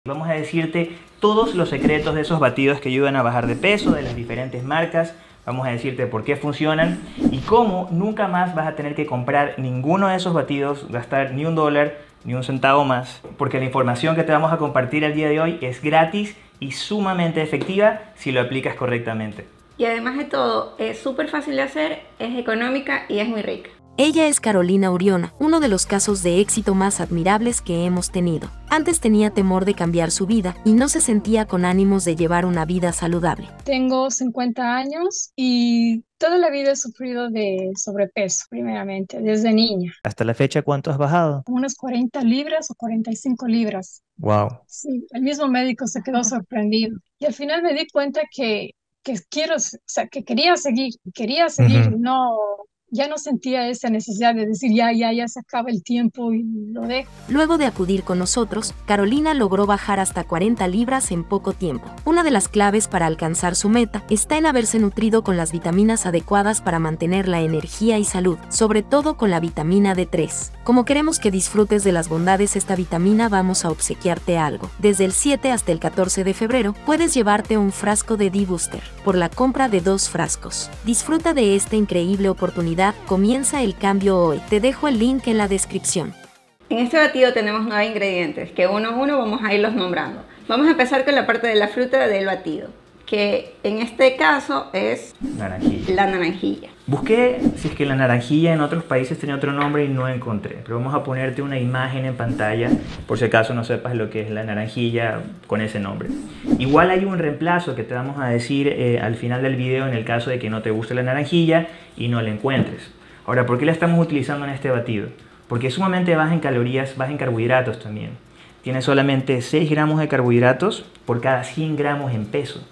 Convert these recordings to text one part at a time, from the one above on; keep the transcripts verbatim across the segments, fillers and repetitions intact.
Vamos a decirte todos los secretos de esos batidos que ayudan a bajar de peso, de las diferentes marcas. Vamos a decirte por qué funcionan y cómo nunca más vas a tener que comprar ninguno de esos batidos, gastar ni un dólar, ni un centavo más. Porque la información que te vamos a compartir el día de hoy es gratis y sumamente efectiva si lo aplicas correctamente. Y además de todo, es súper fácil de hacer, es económica y es muy rica. Ella es Carolina Uriona, uno de los casos de éxito más admirables que hemos tenido. Antes tenía temor de cambiar su vida y no se sentía con ánimos de llevar una vida saludable. Tengo cincuenta años y toda la vida he sufrido de sobrepeso, primeramente, desde niña. ¿Hasta la fecha cuánto has bajado? Unas cuarenta libras o cuarenta y cinco libras. Wow. Sí, el mismo médico se quedó sorprendido. Y al final me di cuenta que, que quiero, o sea, que quería seguir, quería seguir, Uh-huh. no... Ya no sentía esa necesidad de decir, ya, ya, ya se acaba el tiempo y lo dejo. Luego de acudir con nosotros, Carolina logró bajar hasta cuarenta libras en poco tiempo. Una de las claves para alcanzar su meta está en haberse nutrido con las vitaminas adecuadas para mantener la energía y salud, sobre todo con la vitamina D tres. Como queremos que disfrutes de las bondades de esta vitamina, vamos a obsequiarte algo. Desde el siete hasta el catorce de febrero, puedes llevarte un frasco de D-Booster por la compra de dos frascos. Disfruta de esta increíble oportunidad. Comienza el cambio hoy. Te dejo el link en la descripción. En este batido tenemos nueve ingredientes que uno a uno vamos a irlos nombrando. Vamos a empezar con la parte de la fruta del batido, que en este caso es Naranjilla. la naranjilla. Busqué si es que la naranjilla en otros países tenía otro nombre y no encontré, pero vamos a ponerte una imagen en pantalla por si acaso no sepas lo que es la naranjilla con ese nombre. Igual hay un reemplazo que te vamos a decir eh, al final del video en el caso de que no te guste la naranjilla y no la encuentres. Ahora, ¿por qué la estamos utilizando en este batido? Porque es sumamente baja en calorías, baja en carbohidratos también. Tiene solamente seis gramos de carbohidratos por cada cien gramos en peso.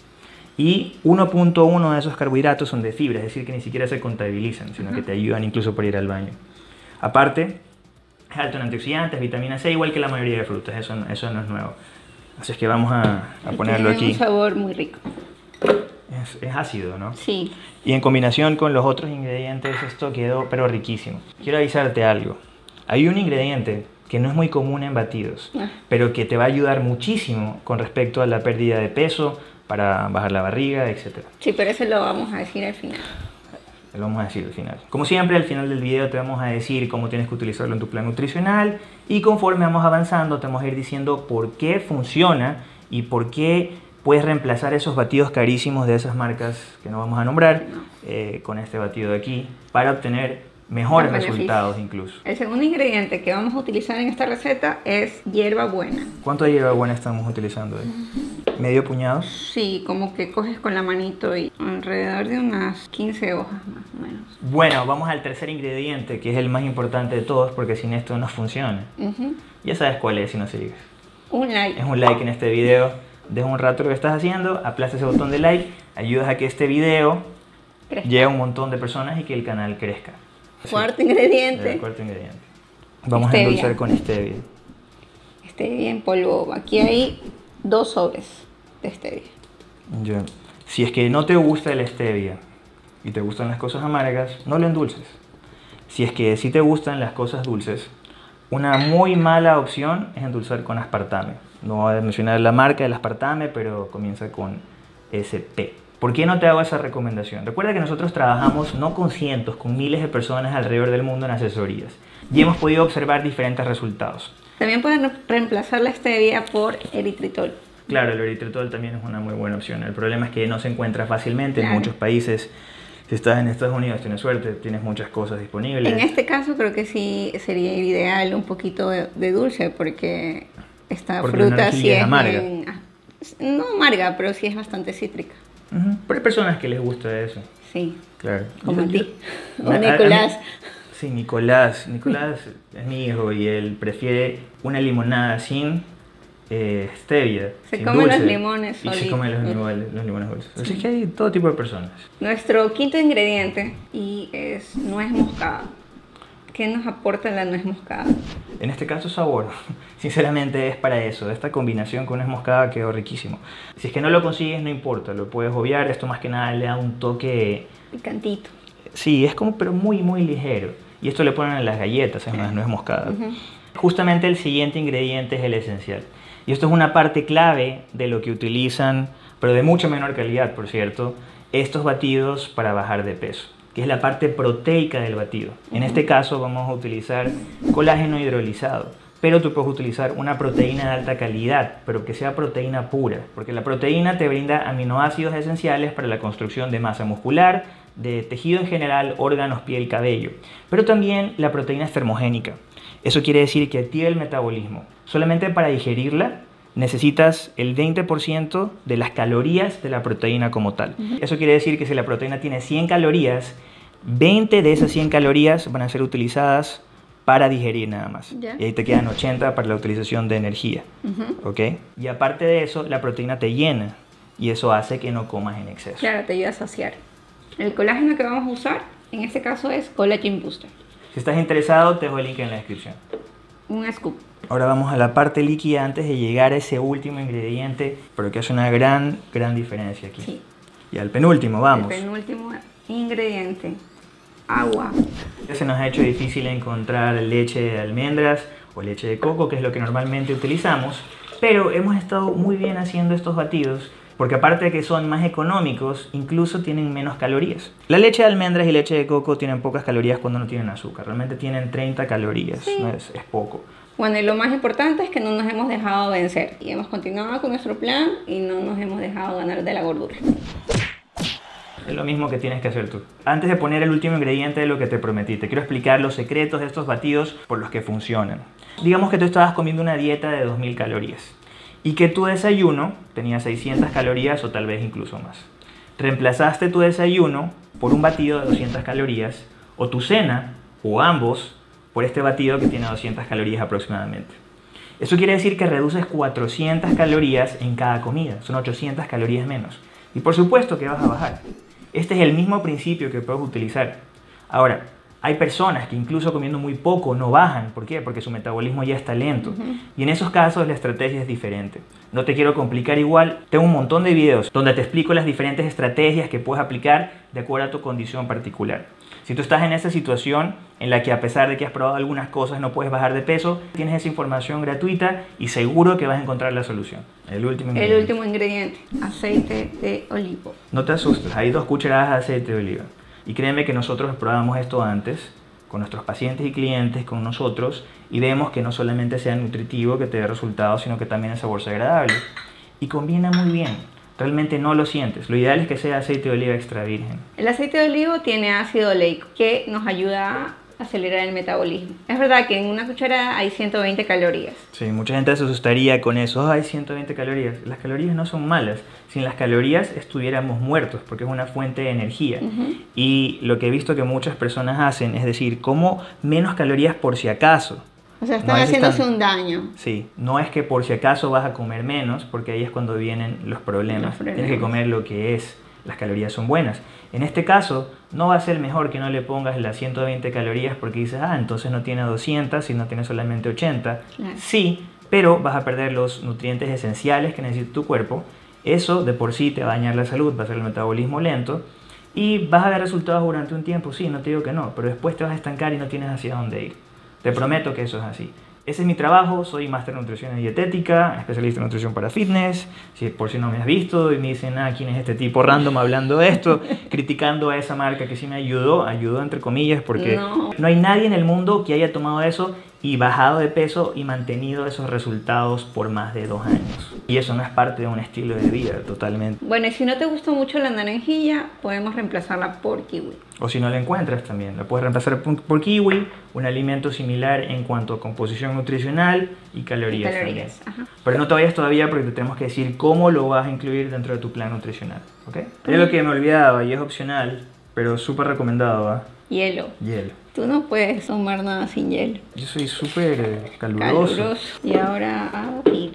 Y uno punto uno de esos carbohidratos son de fibra, es decir, que ni siquiera se contabilizan, sino que te ayudan incluso para ir al baño. Aparte, es alto en antioxidantes, vitamina C, igual que la mayoría de frutas, eso, eso no es nuevo. Así es que vamos a, a ponerlo aquí. Tiene un sabor muy rico. Es, es ácido, ¿no? Sí. Y en combinación con los otros ingredientes, esto quedó pero riquísimo. Quiero avisarte algo. Hay un ingrediente que no es muy común en batidos, Ah. pero que te va a ayudar muchísimo con respecto a la pérdida de peso, para bajar la barriga, etcétera. Sí, pero eso lo vamos a decir al final. Lo vamos a decir al final. Como siempre, al final del video te vamos a decir cómo tienes que utilizarlo en tu plan nutricional y conforme vamos avanzando te vamos a ir diciendo por qué funciona y por qué puedes reemplazar esos batidos carísimos de esas marcas que no vamos a nombrar No. eh, con este batido de aquí para obtener mejores Los resultados beneficios. incluso. El segundo ingrediente que vamos a utilizar en esta receta es hierbabuena. ¿Cuánto de hierbabuena estamos utilizando hoy? ¿Medio puñado? Sí, como que coges con la manito y alrededor de unas quince hojas más o menos. Bueno, vamos al tercer ingrediente, que es el más importante de todos, porque sin esto no funciona. Uh-huh. Ya sabes cuál es si no sigues. Un like. Es un like en este video, deja un rato lo que estás haciendo, aplasta ese botón de like, ayudas a que este video Crezca. llegue a un montón de personas y que el canal crezca. Cuarto Sí, ingrediente. el cuarto ingrediente. Vamos Stevia. a endulzar con stevia. Stevia en polvo. Aquí hay dos sobres de stevia. Ya. Si es que no te gusta el stevia y te gustan las cosas amargas, no lo endulces. Si es que sí te gustan las cosas dulces, una muy mala opción es endulzar con aspartame. No voy a mencionar la marca del aspartame, pero comienza con S P. ¿Por qué no te hago esa recomendación? Recuerda que nosotros trabajamos no con cientos, con miles de personas alrededor del mundo en asesorías y hemos podido observar diferentes resultados. También pueden reemplazar la stevia por eritritol. Claro, el eritritol también es una muy buena opción. El problema es que no se encuentra fácilmente Claro. en muchos países. Si estás en Estados Unidos, tienes suerte, tienes muchas cosas disponibles. En este caso creo que sí sería ideal un poquito de, de dulce porque esta Porque la fruta naranjilla sí es es amarga. bien- no amarga, pero sí es bastante cítrica. Ujú. Pero hay personas que les gusta eso. Sí, Claro. como a Yo- ti. yo- O a- a mí- Nicolás. Sí, Nicolás. Nicolás es mi hijo y él prefiere una limonada sin eh, stevia. Se sin come los dulce, limones y se solitos. come los, limones- los limones dulces. Así que hay todo tipo de personas. Nuestro quinto ingrediente y es nuez moscada. ¿Qué nos aporta la nuez moscada? En este caso sabor, sinceramente es para eso, esta combinación con nuez moscada quedó riquísimo. Si es que no lo consigues no importa, lo puedes obviar, esto más que nada le da un toque, Picantito. sí, es como pero muy muy ligero. Y esto le ponen en las galletas, es más nuez moscada. Ujú. Justamente el siguiente ingrediente es el esencial. Y esto es una parte clave de lo que utilizan, pero de mucho menor calidad, por cierto, estos batidos para bajar de peso, que es la parte proteica del batido. En este caso vamos a utilizar colágeno hidrolizado, pero tú puedes utilizar una proteína de alta calidad, pero que sea proteína pura, porque la proteína te brinda aminoácidos esenciales para la construcción de masa muscular, de tejido en general, órganos, piel, cabello. Pero también la proteína es termogénica. Eso quiere decir que activa el metabolismo. Solamente para digerirla necesitas el veinte por ciento de las calorías de la proteína como tal. Uh-huh. Eso quiere decir que si la proteína tiene cien calorías, veinte de esas cien calorías van a ser utilizadas para digerir nada más. Yeah. Y ahí te quedan ochenta para la utilización de energía. Uh-huh. ¿Ok? Y aparte de eso, la proteína te llena y eso hace que no comas en exceso. Claro, te ayuda a saciar. El colágeno que vamos a usar, en este caso, es Collagen Booster. Si estás interesado, te dejo el link en la descripción. Un scoop. Ahora vamos a la parte líquida antes de llegar a ese último ingrediente, pero que hace una gran, gran diferencia aquí. Sí. Y al penúltimo, vamos. El penúltimo ingrediente, agua. Ya se nos ha hecho difícil encontrar leche de almendras o leche de coco, que es lo que normalmente utilizamos, pero hemos estado muy bien haciendo estos batidos, porque aparte de que son más económicos, incluso tienen menos calorías. La leche de almendras y leche de coco tienen pocas calorías cuando no tienen azúcar. Realmente tienen treinta calorías, sí. No es, es poco. Bueno, y lo más importante es que no nos hemos dejado vencer. Y hemos continuado con nuestro plan y no nos hemos dejado ganar de la gordura. Es lo mismo que tienes que hacer tú. Antes de poner el último ingrediente de lo que te prometí, te quiero explicar los secretos de estos batidos por los que funcionan. Digamos que tú estabas comiendo una dieta de dos mil calorías. Y que tu desayuno tenía seiscientas calorías o tal vez incluso más. Reemplazaste tu desayuno por un batido de doscientas calorías o tu cena, o ambos, por este batido que tiene doscientas calorías aproximadamente. Eso quiere decir que reduces cuatrocientas calorías en cada comida, son ochocientas calorías menos. Y por supuesto que vas a bajar. Este es el mismo principio que puedes utilizar. Ahora, hay personas que incluso comiendo muy poco no bajan. ¿Por qué? Porque su metabolismo ya está lento. Uh-huh. Y en esos casos la estrategia es diferente. No te quiero complicar igual. Tengo un montón de videos donde te explico las diferentes estrategias que puedes aplicar de acuerdo a tu condición particular. Si tú estás en esa situación en la que a pesar de que has probado algunas cosas no puedes bajar de peso, tienes esa información gratuita y seguro que vas a encontrar la solución. El último ingrediente. El último ingrediente, aceite de oliva. No te asustes, hay dos cucharadas de aceite de oliva. Y créeme que nosotros probamos esto antes con nuestros pacientes y clientes, con nosotros, y vemos que no solamente sea nutritivo, que te dé resultados, sino que también el sabor sea agradable. Y combina muy bien. Realmente no lo sientes. Lo ideal es que sea aceite de oliva extra virgen. El aceite de oliva tiene ácido oleico que nos ayuda a acelerar el metabolismo. Es verdad que en una cucharada hay ciento veinte calorías. Sí, mucha gente se asustaría con eso. Oh, hay ciento veinte calorías. Las calorías no son malas. Sin las calorías estuviéramos muertos porque es una fuente de energía. Uh-huh. Y lo que he visto que muchas personas hacen es decir, como menos calorías por si acaso. O sea, están no haciéndose están... un daño. Sí, no es que por si acaso vas a comer menos, porque ahí es cuando vienen los problemas. los problemas. Tienes que comer lo que es. Las calorías son buenas. En este caso, no va a ser mejor que no le pongas las ciento veinte calorías porque dices, ah, entonces no tiene doscientas, sino tiene solamente ochenta. Claro. Sí, pero vas a perder los nutrientes esenciales que necesita tu cuerpo. Eso de por sí te va a dañar la salud, va a hacer el metabolismo lento. Y vas a ver resultados durante un tiempo, sí, no te digo que no, pero después te vas a estancar y no tienes hacia dónde ir. Te prometo que eso es así. Ese es mi trabajo, soy máster en nutrición y dietética, especialista en nutrición para fitness. Si por si no me has visto y me dicen, ah, ¿quién es este tipo random hablando de esto? Criticando a esa marca que sí me ayudó, ayudó entre comillas, porque no. no hay nadie en el mundo que haya tomado eso y bajado de peso y mantenido esos resultados por más de dos años. Y eso no es parte de un estilo de vida totalmente. Bueno, y si no te gustó mucho la naranjilla, podemos reemplazarla por kiwi. O si no la encuentras también, la puedes reemplazar por kiwi, un alimento similar en cuanto a composición nutricional y calorías, y calorías también. Ajá. Pero no te vayas todavía porque te tenemos que decir cómo lo vas a incluir dentro de tu plan nutricional. ¿Okay? Es lo que me olvidaba y es opcional, pero súper recomendado. ¿eh? Hielo. Hielo. Tú no puedes tomar nada sin hielo. Yo soy súper eh, caluroso. caluroso. Y ahora a batir.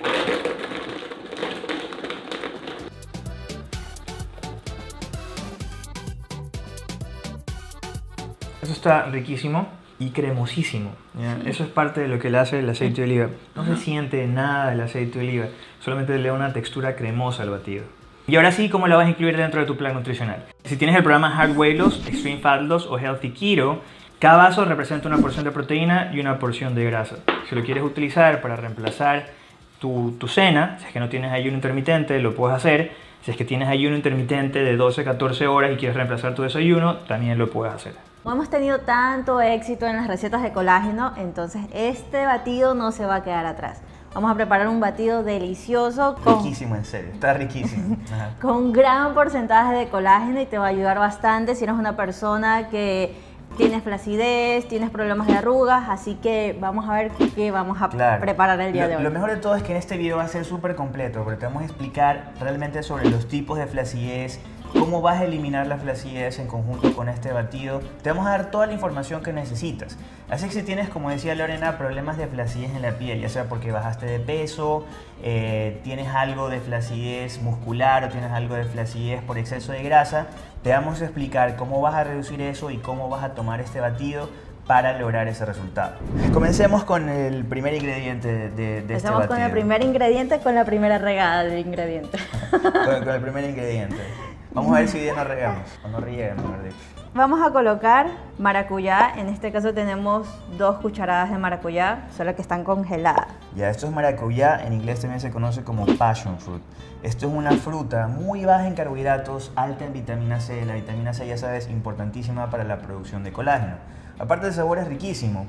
Eso está riquísimo y cremosísimo. ¿ya? Sí. Eso es parte de lo que le hace el aceite de oliva. No Ajá. se siente nada del aceite de oliva, solamente le da una textura cremosa al batido. Y ahora sí, ¿cómo la vas a incluir dentro de tu plan nutricional? Si tienes el programa Hard Weight Loss, Extreme Fat Loss o Healthy Keto, cada vaso representa una porción de proteína y una porción de grasa. Si lo quieres utilizar para reemplazar tu, tu cena. Si es que no tienes ayuno intermitente, lo puedes hacer. Si es que tienes ayuno intermitente de doce a catorce horas y quieres reemplazar tu desayuno, también lo puedes hacer. No hemos tenido tanto éxito en las recetas de colágeno, entonces este batido no se va a quedar atrás. Vamos a preparar un batido delicioso con, Riquísimo, en serio, está riquísimo. Ajá. con un gran porcentaje de colágeno y te va a ayudar bastante si eres una persona que tienes flacidez, tienes problemas de arrugas, así que vamos a ver qué vamos a Claro. preparar el día lo, de hoy. Lo mejor de todo es que en este video va a ser súper completo, porque te vamos a explicar realmente sobre los tipos de flacidez, cómo vas a eliminar la flacidez en conjunto con este batido. Te vamos a dar toda la información que necesitas. Así que si tienes, como decía Lorena, problemas de flacidez en la piel, ya sea porque bajaste de peso, eh, tienes algo de flacidez muscular o tienes algo de flacidez por exceso de grasa, te vamos a explicar cómo vas a reducir eso y cómo vas a tomar este batido para lograr ese resultado. Comencemos con el primer ingrediente de, de, de este Empezamos batido. con el primer ingrediente, con la primera regada del ingrediente. con, con el primer ingrediente. Vamos a ver si bien nos regamos, o no riegamos, mejor dicho. Vamos a colocar maracuyá, en este caso tenemos dos cucharadas de maracuyá, solo que están congeladas. Ya, esto es maracuyá, en inglés también se conoce como passion fruit. Esto es una fruta muy baja en carbohidratos, alta en vitamina C. La vitamina C, ya sabes, importantísima para la producción de colágeno. Aparte, el sabor es riquísimo.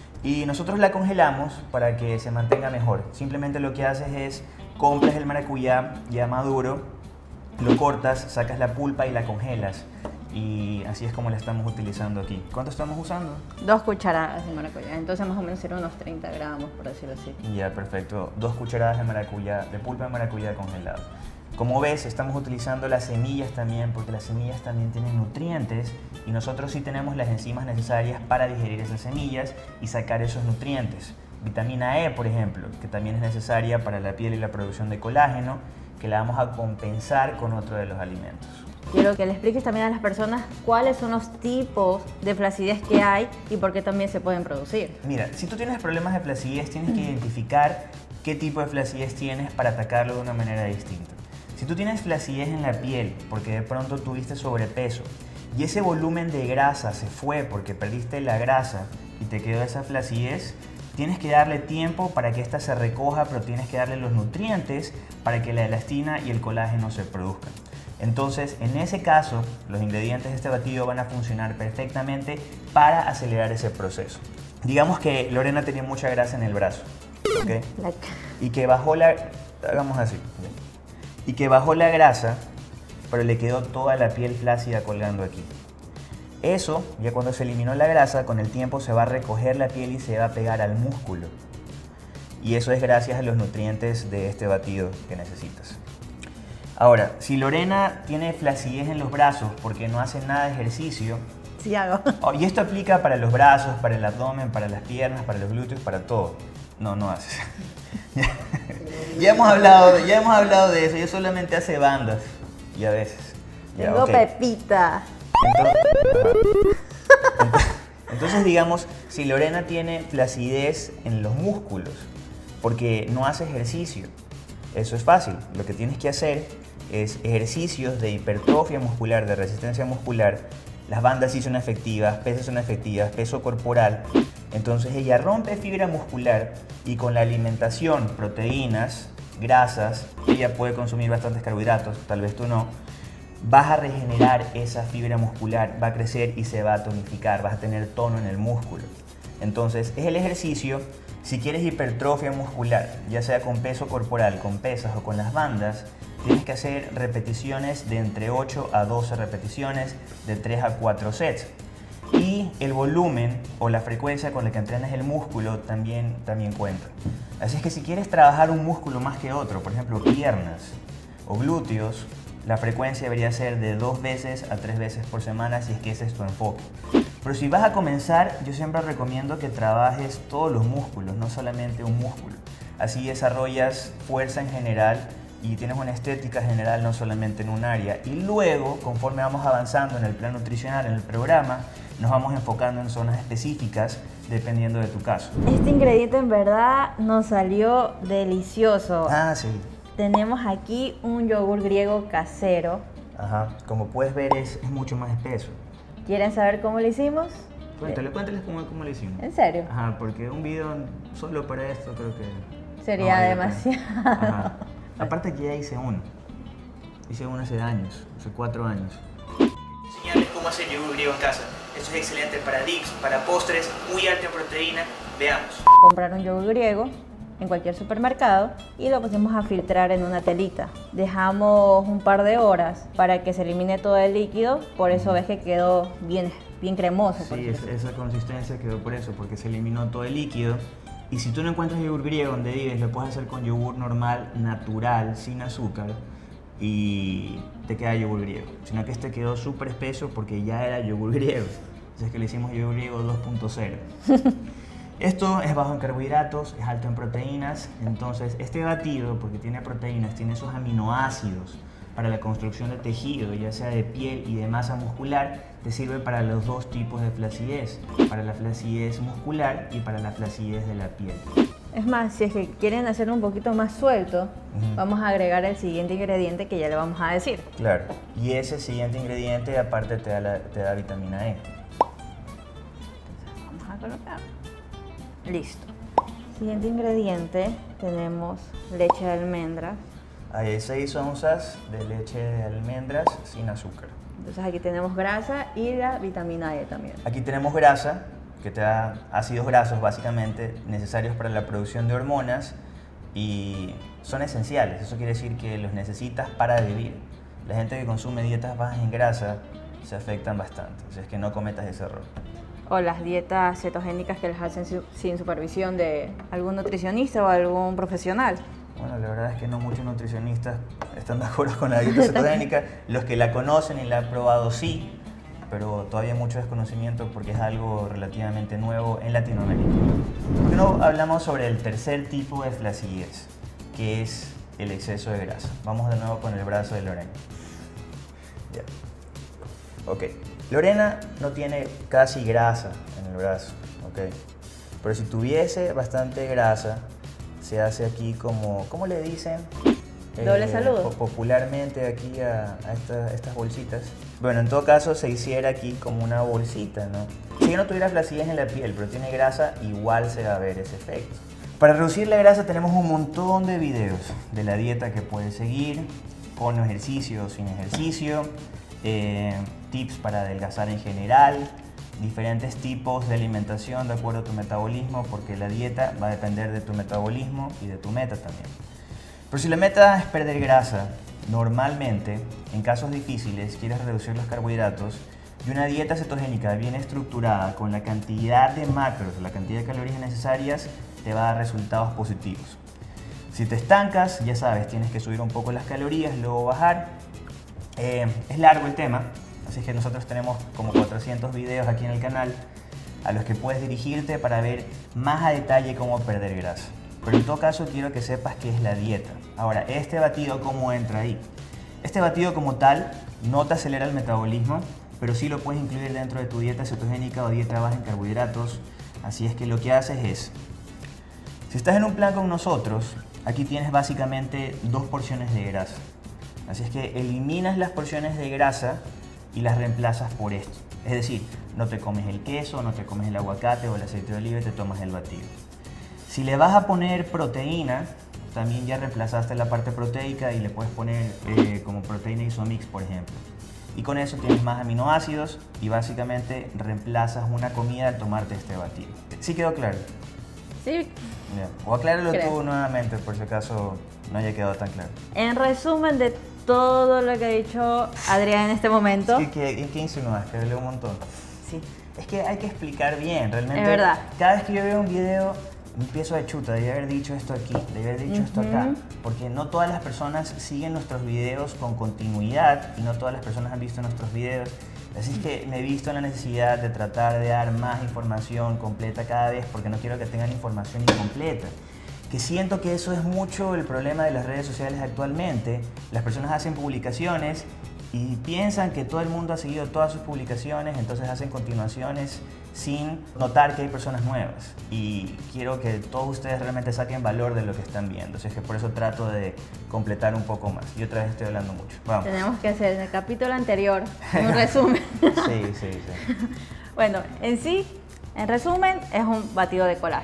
Y nosotros la congelamos para que se mantenga mejor. Simplemente lo que haces es, compras el maracuyá ya maduro, lo cortas, sacas la pulpa y la congelas. Y así es como la estamos utilizando aquí. ¿Cuánto estamos usando? Dos cucharadas de maracuyá, entonces más o menos serán unos treinta gramos, por decirlo así. Ya, perfecto. Dos cucharadas de maracuyá, de pulpa de maracuyá congelado. Como ves, estamos utilizando las semillas también, porque las semillas también tienen nutrientes y nosotros sí tenemos las enzimas necesarias para digerir esas semillas y sacar esos nutrientes. Vitamina E, por ejemplo, que también es necesaria para la piel y la producción de colágeno, que la vamos a compensar con otro de los alimentos. Quiero que le expliques también a las personas cuáles son los tipos de flacidez que hay y por qué también se pueden producir. Mira, si tú tienes problemas de flacidez, tienes que identificar qué tipo de flacidez tienes para atacarlo de una manera distinta. Si tú tienes flacidez en la piel porque de pronto tuviste sobrepeso y ese volumen de grasa se fue porque perdiste la grasa y te quedó esa flacidez, tienes que darle tiempo para que ésta se recoja, pero tienes que darle los nutrientes para que la elastina y el colágeno se produzcan. Entonces, en ese caso, los ingredientes de este batido van a funcionar perfectamente para acelerar ese proceso. Digamos que Lorena tenía mucha grasa en el brazo, ¿ok? La- Y que bajó la... Hagamos así. ¿Ok? Y que bajó la grasa, pero le quedó toda la piel flácida colgando aquí. Eso, ya cuando se eliminó la grasa, con el tiempo se va a recoger la piel y se va a pegar al músculo. Y eso es gracias a los nutrientes de este batido que necesitas. Ahora, si Lorena tiene flacidez en los brazos porque no hace nada de ejercicio, Sí hago. oh, y esto aplica para los brazos, para el abdomen, para las piernas, para los glúteos, para todo. No, no haces. ya, hemos hablado, ya hemos hablado de eso, ella solamente hace bandas y a veces. Ya, Tengo ok. pepita. Entonces, entonces, entonces, digamos, si Lorena tiene flacidez en los músculos porque no hace ejercicio, eso es fácil. Lo que tienes que hacer es ejercicios de hipertrofia muscular, de resistencia muscular. Las bandas sí son efectivas, pesas son efectivas, peso corporal. Entonces ella rompe fibra muscular y con la alimentación, proteínas, grasas, ella puede consumir bastantes carbohidratos, tal vez tú no, vas a regenerar esa fibra muscular, va a crecer y se va a tonificar, vas a tener tono en el músculo. Entonces es el ejercicio. Si quieres hipertrofia muscular, ya sea con peso corporal, con pesas o con las bandas, tienes que hacer repeticiones de entre ocho a doce repeticiones, de tres a cuatro sets. Y el volumen o la frecuencia con la que entrenas el músculo también, también cuenta. Así es que si quieres trabajar un músculo más que otro, por ejemplo piernas o glúteos, la frecuencia debería ser de dos veces a tres veces por semana si es que ese es tu enfoque. Pero si vas a comenzar, yo siempre recomiendo que trabajes todos los músculos, no solamente un músculo. Así desarrollas fuerza en general y tienes una estética general, no solamente en un área. Y luego, conforme vamos avanzando en el plan nutricional, en el programa, nos vamos enfocando en zonas específicas dependiendo de tu caso. Este ingrediente en verdad nos salió delicioso. Ah, sí. Tenemos aquí un yogur griego casero. Ajá. Como puedes ver, es, es mucho más espeso. ¿Quieren saber cómo lo hicimos? Cuéntale, cuéntales cómo, cómo lo hicimos. ¿En serio? Ajá, porque un video solo para esto creo que... Sería No, yo demasiado. Ajá. Aparte que ya hice uno. Hice uno hace años, hace cuatro años. Enseñarles cómo hacer yogur griego en casa. Esto es excelente para dips, para postres, muy alto en proteína. Veamos. Comprar un yogur griego en cualquier supermercado y lo pusimos a filtrar en una telita. Dejamos un par de horas para que se elimine todo el líquido, por eso ves que quedó bien, bien cremoso. Sí, es, esa consistencia quedó por eso, porque se eliminó todo el líquido. Y si tú no encuentras yogur griego donde vives, lo puedes hacer con yogur normal, natural, sin azúcar, y te queda yogur griego. Sino que este quedó súper espeso porque ya era yogur griego. Entonces es que le hicimos yogur griego dos punto cero. Esto es bajo en carbohidratos, es alto en proteínas. Entonces este batido, porque tiene proteínas, tiene esos aminoácidos para la construcción de tejido, ya sea de piel y de masa muscular, te sirve para los dos tipos de flacidez, para la flacidez muscular y para la flacidez de la piel. Es más, si es que quieren hacerlo un poquito más suelto, uh-huh. vamos a agregar el siguiente ingrediente que ya le vamos a decir. Claro, y ese siguiente ingrediente aparte te da, la, te da vitamina E. Vamos a colocar. Listo. Siguiente ingrediente, tenemos leche de almendras. Hay seis onzas de leche de almendras sin azúcar. Entonces aquí tenemos grasa y la vitamina E también. Aquí tenemos grasa, que te da ácidos grasos básicamente necesarios para la producción de hormonas y son esenciales. Eso quiere decir que los necesitas para vivir. La gente que consume dietas bajas en grasa se afectan bastante, así es que no cometas ese error. O las dietas cetogénicas que las hacen sin supervisión de algún nutricionista o algún profesional. Bueno, la verdad es que no muchos nutricionistas están de acuerdo con la dieta cetogénica. Los que la conocen y la han probado sí, pero todavía hay mucho desconocimiento porque es algo relativamente nuevo en Latinoamérica. ¿Por qué no hablamos sobre el tercer tipo de flacidez, que es el exceso de grasa? Vamos de nuevo con el brazo de Lorena. Ya. Ok. Lorena no tiene casi grasa en el brazo, ok. Pero si tuviese bastante grasa, se hace aquí como, ¿cómo le dicen? Doble eh, saludo. Popularmente aquí a, a esta, estas bolsitas. Bueno, en todo caso se hiciera aquí como una bolsita, ¿no? Si no tuviera flacidez en la piel, pero tiene grasa, igual se va a ver ese efecto. Para reducir la grasa tenemos un montón de videos de la dieta que puedes seguir, con ejercicio o sin ejercicio, eh, tips para adelgazar en general, diferentes tipos de alimentación de acuerdo a tu metabolismo, porque la dieta va a depender de tu metabolismo y de tu meta también. Pero si la meta es perder grasa, normalmente, en casos difíciles, quieres reducir los carbohidratos y una dieta cetogénica bien estructurada con la cantidad de macros, la cantidad de calorías necesarias, te va a dar resultados positivos. Si te estancas, ya sabes, tienes que subir un poco las calorías, luego bajar. Eh, es largo el tema, así que nosotros tenemos como cuatrocientos videos aquí en el canal a los que puedes dirigirte para ver más a detalle cómo perder grasa. Pero en todo caso quiero que sepas qué es la dieta. Ahora, este batido, ¿cómo entra ahí? Este batido como tal no te acelera el metabolismo, pero sí lo puedes incluir dentro de tu dieta cetogénica o dieta baja en carbohidratos. Así es que lo que haces es, si estás en un plan con nosotros, aquí tienes básicamente dos porciones de grasa. Así es que eliminas las porciones de grasa y las reemplazas por esto. Es decir, no te comes el queso, no te comes el aguacate o el aceite de oliva y te tomas el batido. Si le vas a poner proteína, también ya reemplazaste la parte proteica y le puedes poner eh, como proteína isomix, por ejemplo. Y con eso tienes más aminoácidos y básicamente reemplazas una comida al tomarte este batido. ¿Sí quedó claro? Sí. Ya. O acláralo Creo. tú nuevamente por si acaso no haya quedado tan claro. En resumen de todo lo que ha dicho Adrián en este momento. Sí, ¿qué, qué insinúas? Que hablé un montón. Sí. Es que hay que explicar bien, realmente. Es verdad. Cada vez que yo veo un video, empiezo a chuta, debí haber dicho esto aquí, debí haber dicho uh-huh. esto acá. Porque no todas las personas siguen nuestros videos con continuidad y no todas las personas han visto nuestros videos. Así es que me he visto en la necesidad de tratar de dar más información completa cada vez porque no quiero que tengan información incompleta. Que siento que eso es mucho el problema de las redes sociales actualmente. Las personas hacen publicaciones y piensan que todo el mundo ha seguido todas sus publicaciones, entonces hacen continuaciones sin notar que hay personas nuevas. Y quiero que todos ustedes realmente saquen valor de lo que están viendo. Así es que por eso trato de completar un poco más. Y otra vez estoy hablando mucho. Vamos. Tenemos que hacer en el capítulo anterior un resumen. Sí, sí, sí. Bueno, en sí, en resumen, es un batido de colágeno.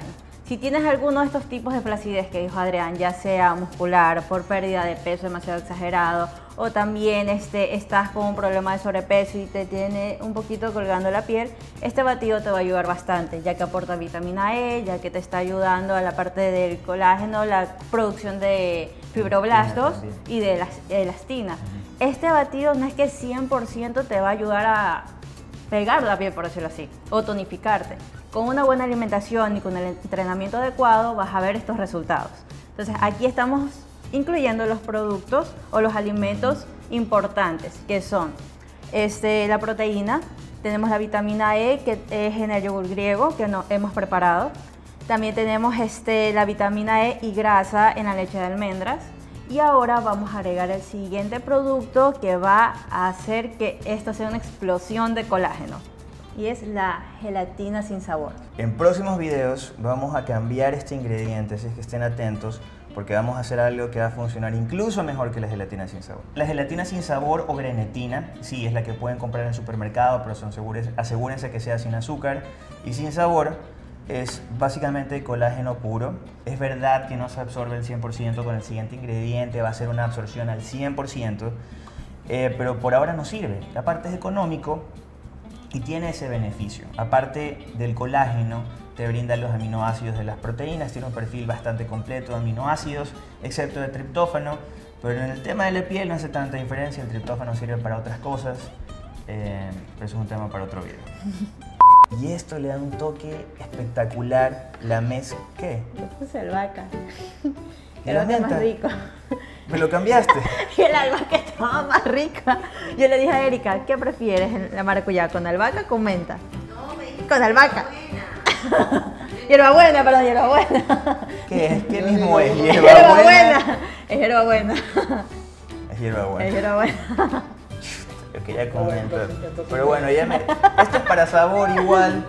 Si tienes alguno de estos tipos de flacidez que dijo Adrián, ya sea muscular, por pérdida de peso demasiado exagerado, o también este, estás con un problema de sobrepeso y te tiene un poquito colgando la piel, este batido te va a ayudar bastante, ya que aporta vitamina E, ya que te está ayudando a la parte del colágeno, la producción de fibroblastos y de elastina. Este batido no es que cien por ciento te va a ayudar a pegar la piel, por decirlo así, o tonificarte. Con una buena alimentación y con el entrenamiento adecuado vas a ver estos resultados. Entonces aquí estamos incluyendo los productos o los alimentos importantes, que son este, la proteína, tenemos la vitamina E, que es en el yogur griego, que no, hemos preparado. También tenemos este, la vitamina E y grasa en la leche de almendras. Y ahora vamos a agregar el siguiente producto que va a hacer que esto sea una explosión de colágeno. Y es la gelatina sin sabor. En próximos videos vamos a cambiar este ingrediente, así es que estén atentos, porque vamos a hacer algo que va a funcionar incluso mejor que la gelatina sin sabor. La gelatina sin sabor o grenetina, sí, es la que pueden comprar en el supermercado, pero son seguros, asegúrense que sea sin azúcar y sin sabor. Es básicamente colágeno puro. Es verdad que no se absorbe el cien por ciento, con el siguiente ingrediente va a ser una absorción al cien por ciento, eh, pero por ahora no sirve. Aparte es económico y tiene ese beneficio. Aparte del colágeno, te brinda los aminoácidos de las proteínas, tiene un perfil bastante completo de aminoácidos, excepto de triptófano, pero en el tema de la piel no hace tanta diferencia, el triptófano sirve para otras cosas, eh, pero eso es un tema para otro video. Y esto le da un toque espectacular, la mezcla. ¿Qué? Le puse albahaca. Era más rico. ¿Me lo cambiaste? Y el albahaca estaba más rica. Yo le dije a Erika, ¿qué prefieres, la maracuyá, con albahaca o con menta? No, me dijiste con albahaca. Hierbabuena, perdón, hierbabuena. ¿Qué es? ¿Qué mismo es? Hierbabuena. Es hierbabuena. Es hierbabuena. Es hierbabuena. Yo quería comentar. Pero bueno, ya me... esto es para sabor igual.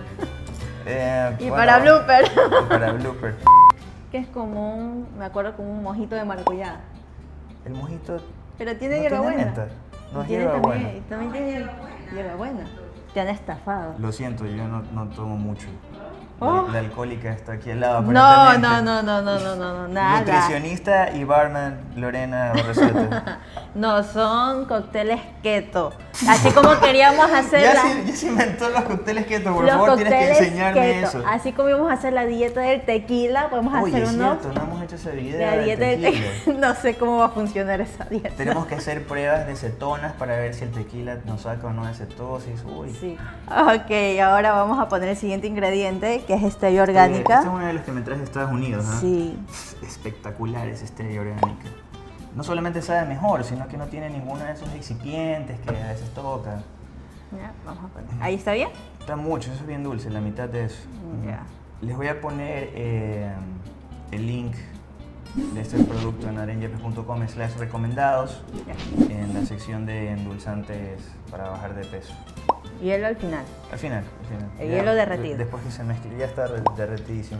Eh, y bueno, para blooper. Y para blooper. Que es como un, me acuerdo, como un mojito de maracuyá. El mojito. Pero tiene no hierbabuena. Tiene menta. No es Tiene hierbabuena. también, también tiene hierbabuena. Te han estafado. Lo siento, yo no, no tomo mucho. Oh. La, la alcohólica está aquí al lado. No, aparentemente. no, no, no, no, no, no, no, nada. Nutricionista y barman Lorena Barraceta. No, son cócteles keto. Así como queríamos hacer ya, la... sí, ya se inventó los cócteles keto, por los favor, tienes que cócteles enseñarme keto. eso. Así como íbamos a hacer la dieta del tequila, podemos Oye, hacer es uno. cierto, no hemos hecho ese video La del dieta del tequila. tequila. No sé cómo va a funcionar esa dieta. Tenemos que hacer pruebas de cetonas para ver si el tequila nos saca o no de cetosis. Uy. Sí. Ok, ahora vamos a poner el siguiente ingrediente, que es stevia Oye, orgánica. Esta es una de las que me traes de Estados Unidos, ¿no? Sí. Espectacular es stevia orgánica. No solamente sabe mejor, sino que no tiene ninguno de esos excipientes que a veces toca. Ya, vamos a poner. ¿Ahí está bien? Está mucho, eso es bien dulce, la mitad de eso. Ya. Les voy a poner eh, el link de este producto en arenjepes punto com slash recomendados Ya. en la sección de endulzantes para bajar de peso. Hielo al final. Al final, al final. El Ya, hielo derretido. de- Después que se mezcle, ya está re- derretidísimo.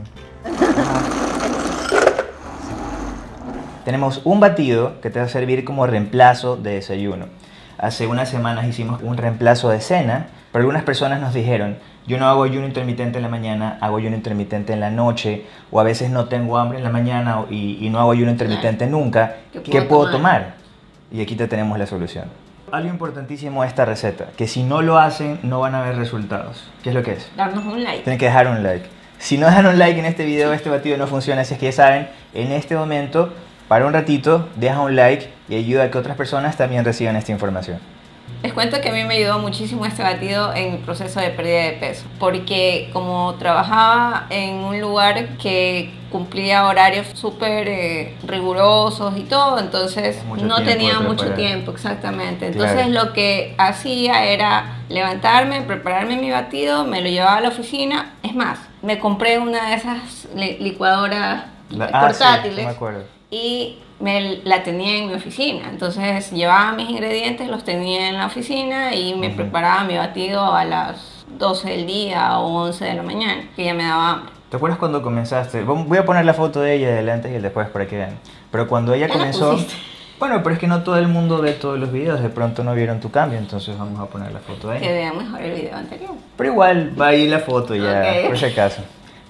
Tenemos un batido que te va a servir como reemplazo de desayuno. Hace unas semanas hicimos un reemplazo de cena, pero algunas personas nos dijeron, yo no hago ayuno intermitente en la mañana, hago ayuno intermitente en la noche, o a veces no tengo hambre en la mañana o- y, y no hago ayuno intermitente nunca. ¿Qué ¿Qué puedo puedo tomar? tomar? Y aquí te tenemos la solución. Algo importantísimo de esta receta, que si no lo hacen no van a ver resultados. ¿Qué es lo que es? darnos un like. Tienen que dejar un like. Si no dejan un like en este video, este batido no funciona, así es que ya saben, en este momento, para un ratito, deja un like y ayuda a que otras personas también reciban esta información. Les cuento que a mí me ayudó muchísimo este batido en mi proceso de pérdida de peso, porque como trabajaba en un lugar que cumplía horarios súper eh, rigurosos y todo, entonces Mucho no tiempo tenía de mucho preparar. tiempo, exactamente. Entonces Claro. lo que hacía era levantarme, prepararme mi batido, me lo llevaba a la oficina. Es más, me compré una de esas li- licuadoras La- ah, sí, portátiles me acuerdo. y me la tenía en mi oficina. Entonces llevaba mis ingredientes, los tenía en la oficina y me Ujú. preparaba mi batido a las doce del día o once de la mañana, que ya me daba hambre. ¿Te acuerdas cuando comenzaste? Voy a poner la foto de ella del antes y el después para que vean. Pero cuando ella Ya la comenzó... pusiste. Bueno, pero es que no todo el mundo ve todos los videos, de pronto no vieron tu cambio, entonces vamos a poner la foto de Que ella. vean mejor el video anterior. Pero igual va ahí la foto ya, Ok. por si acaso.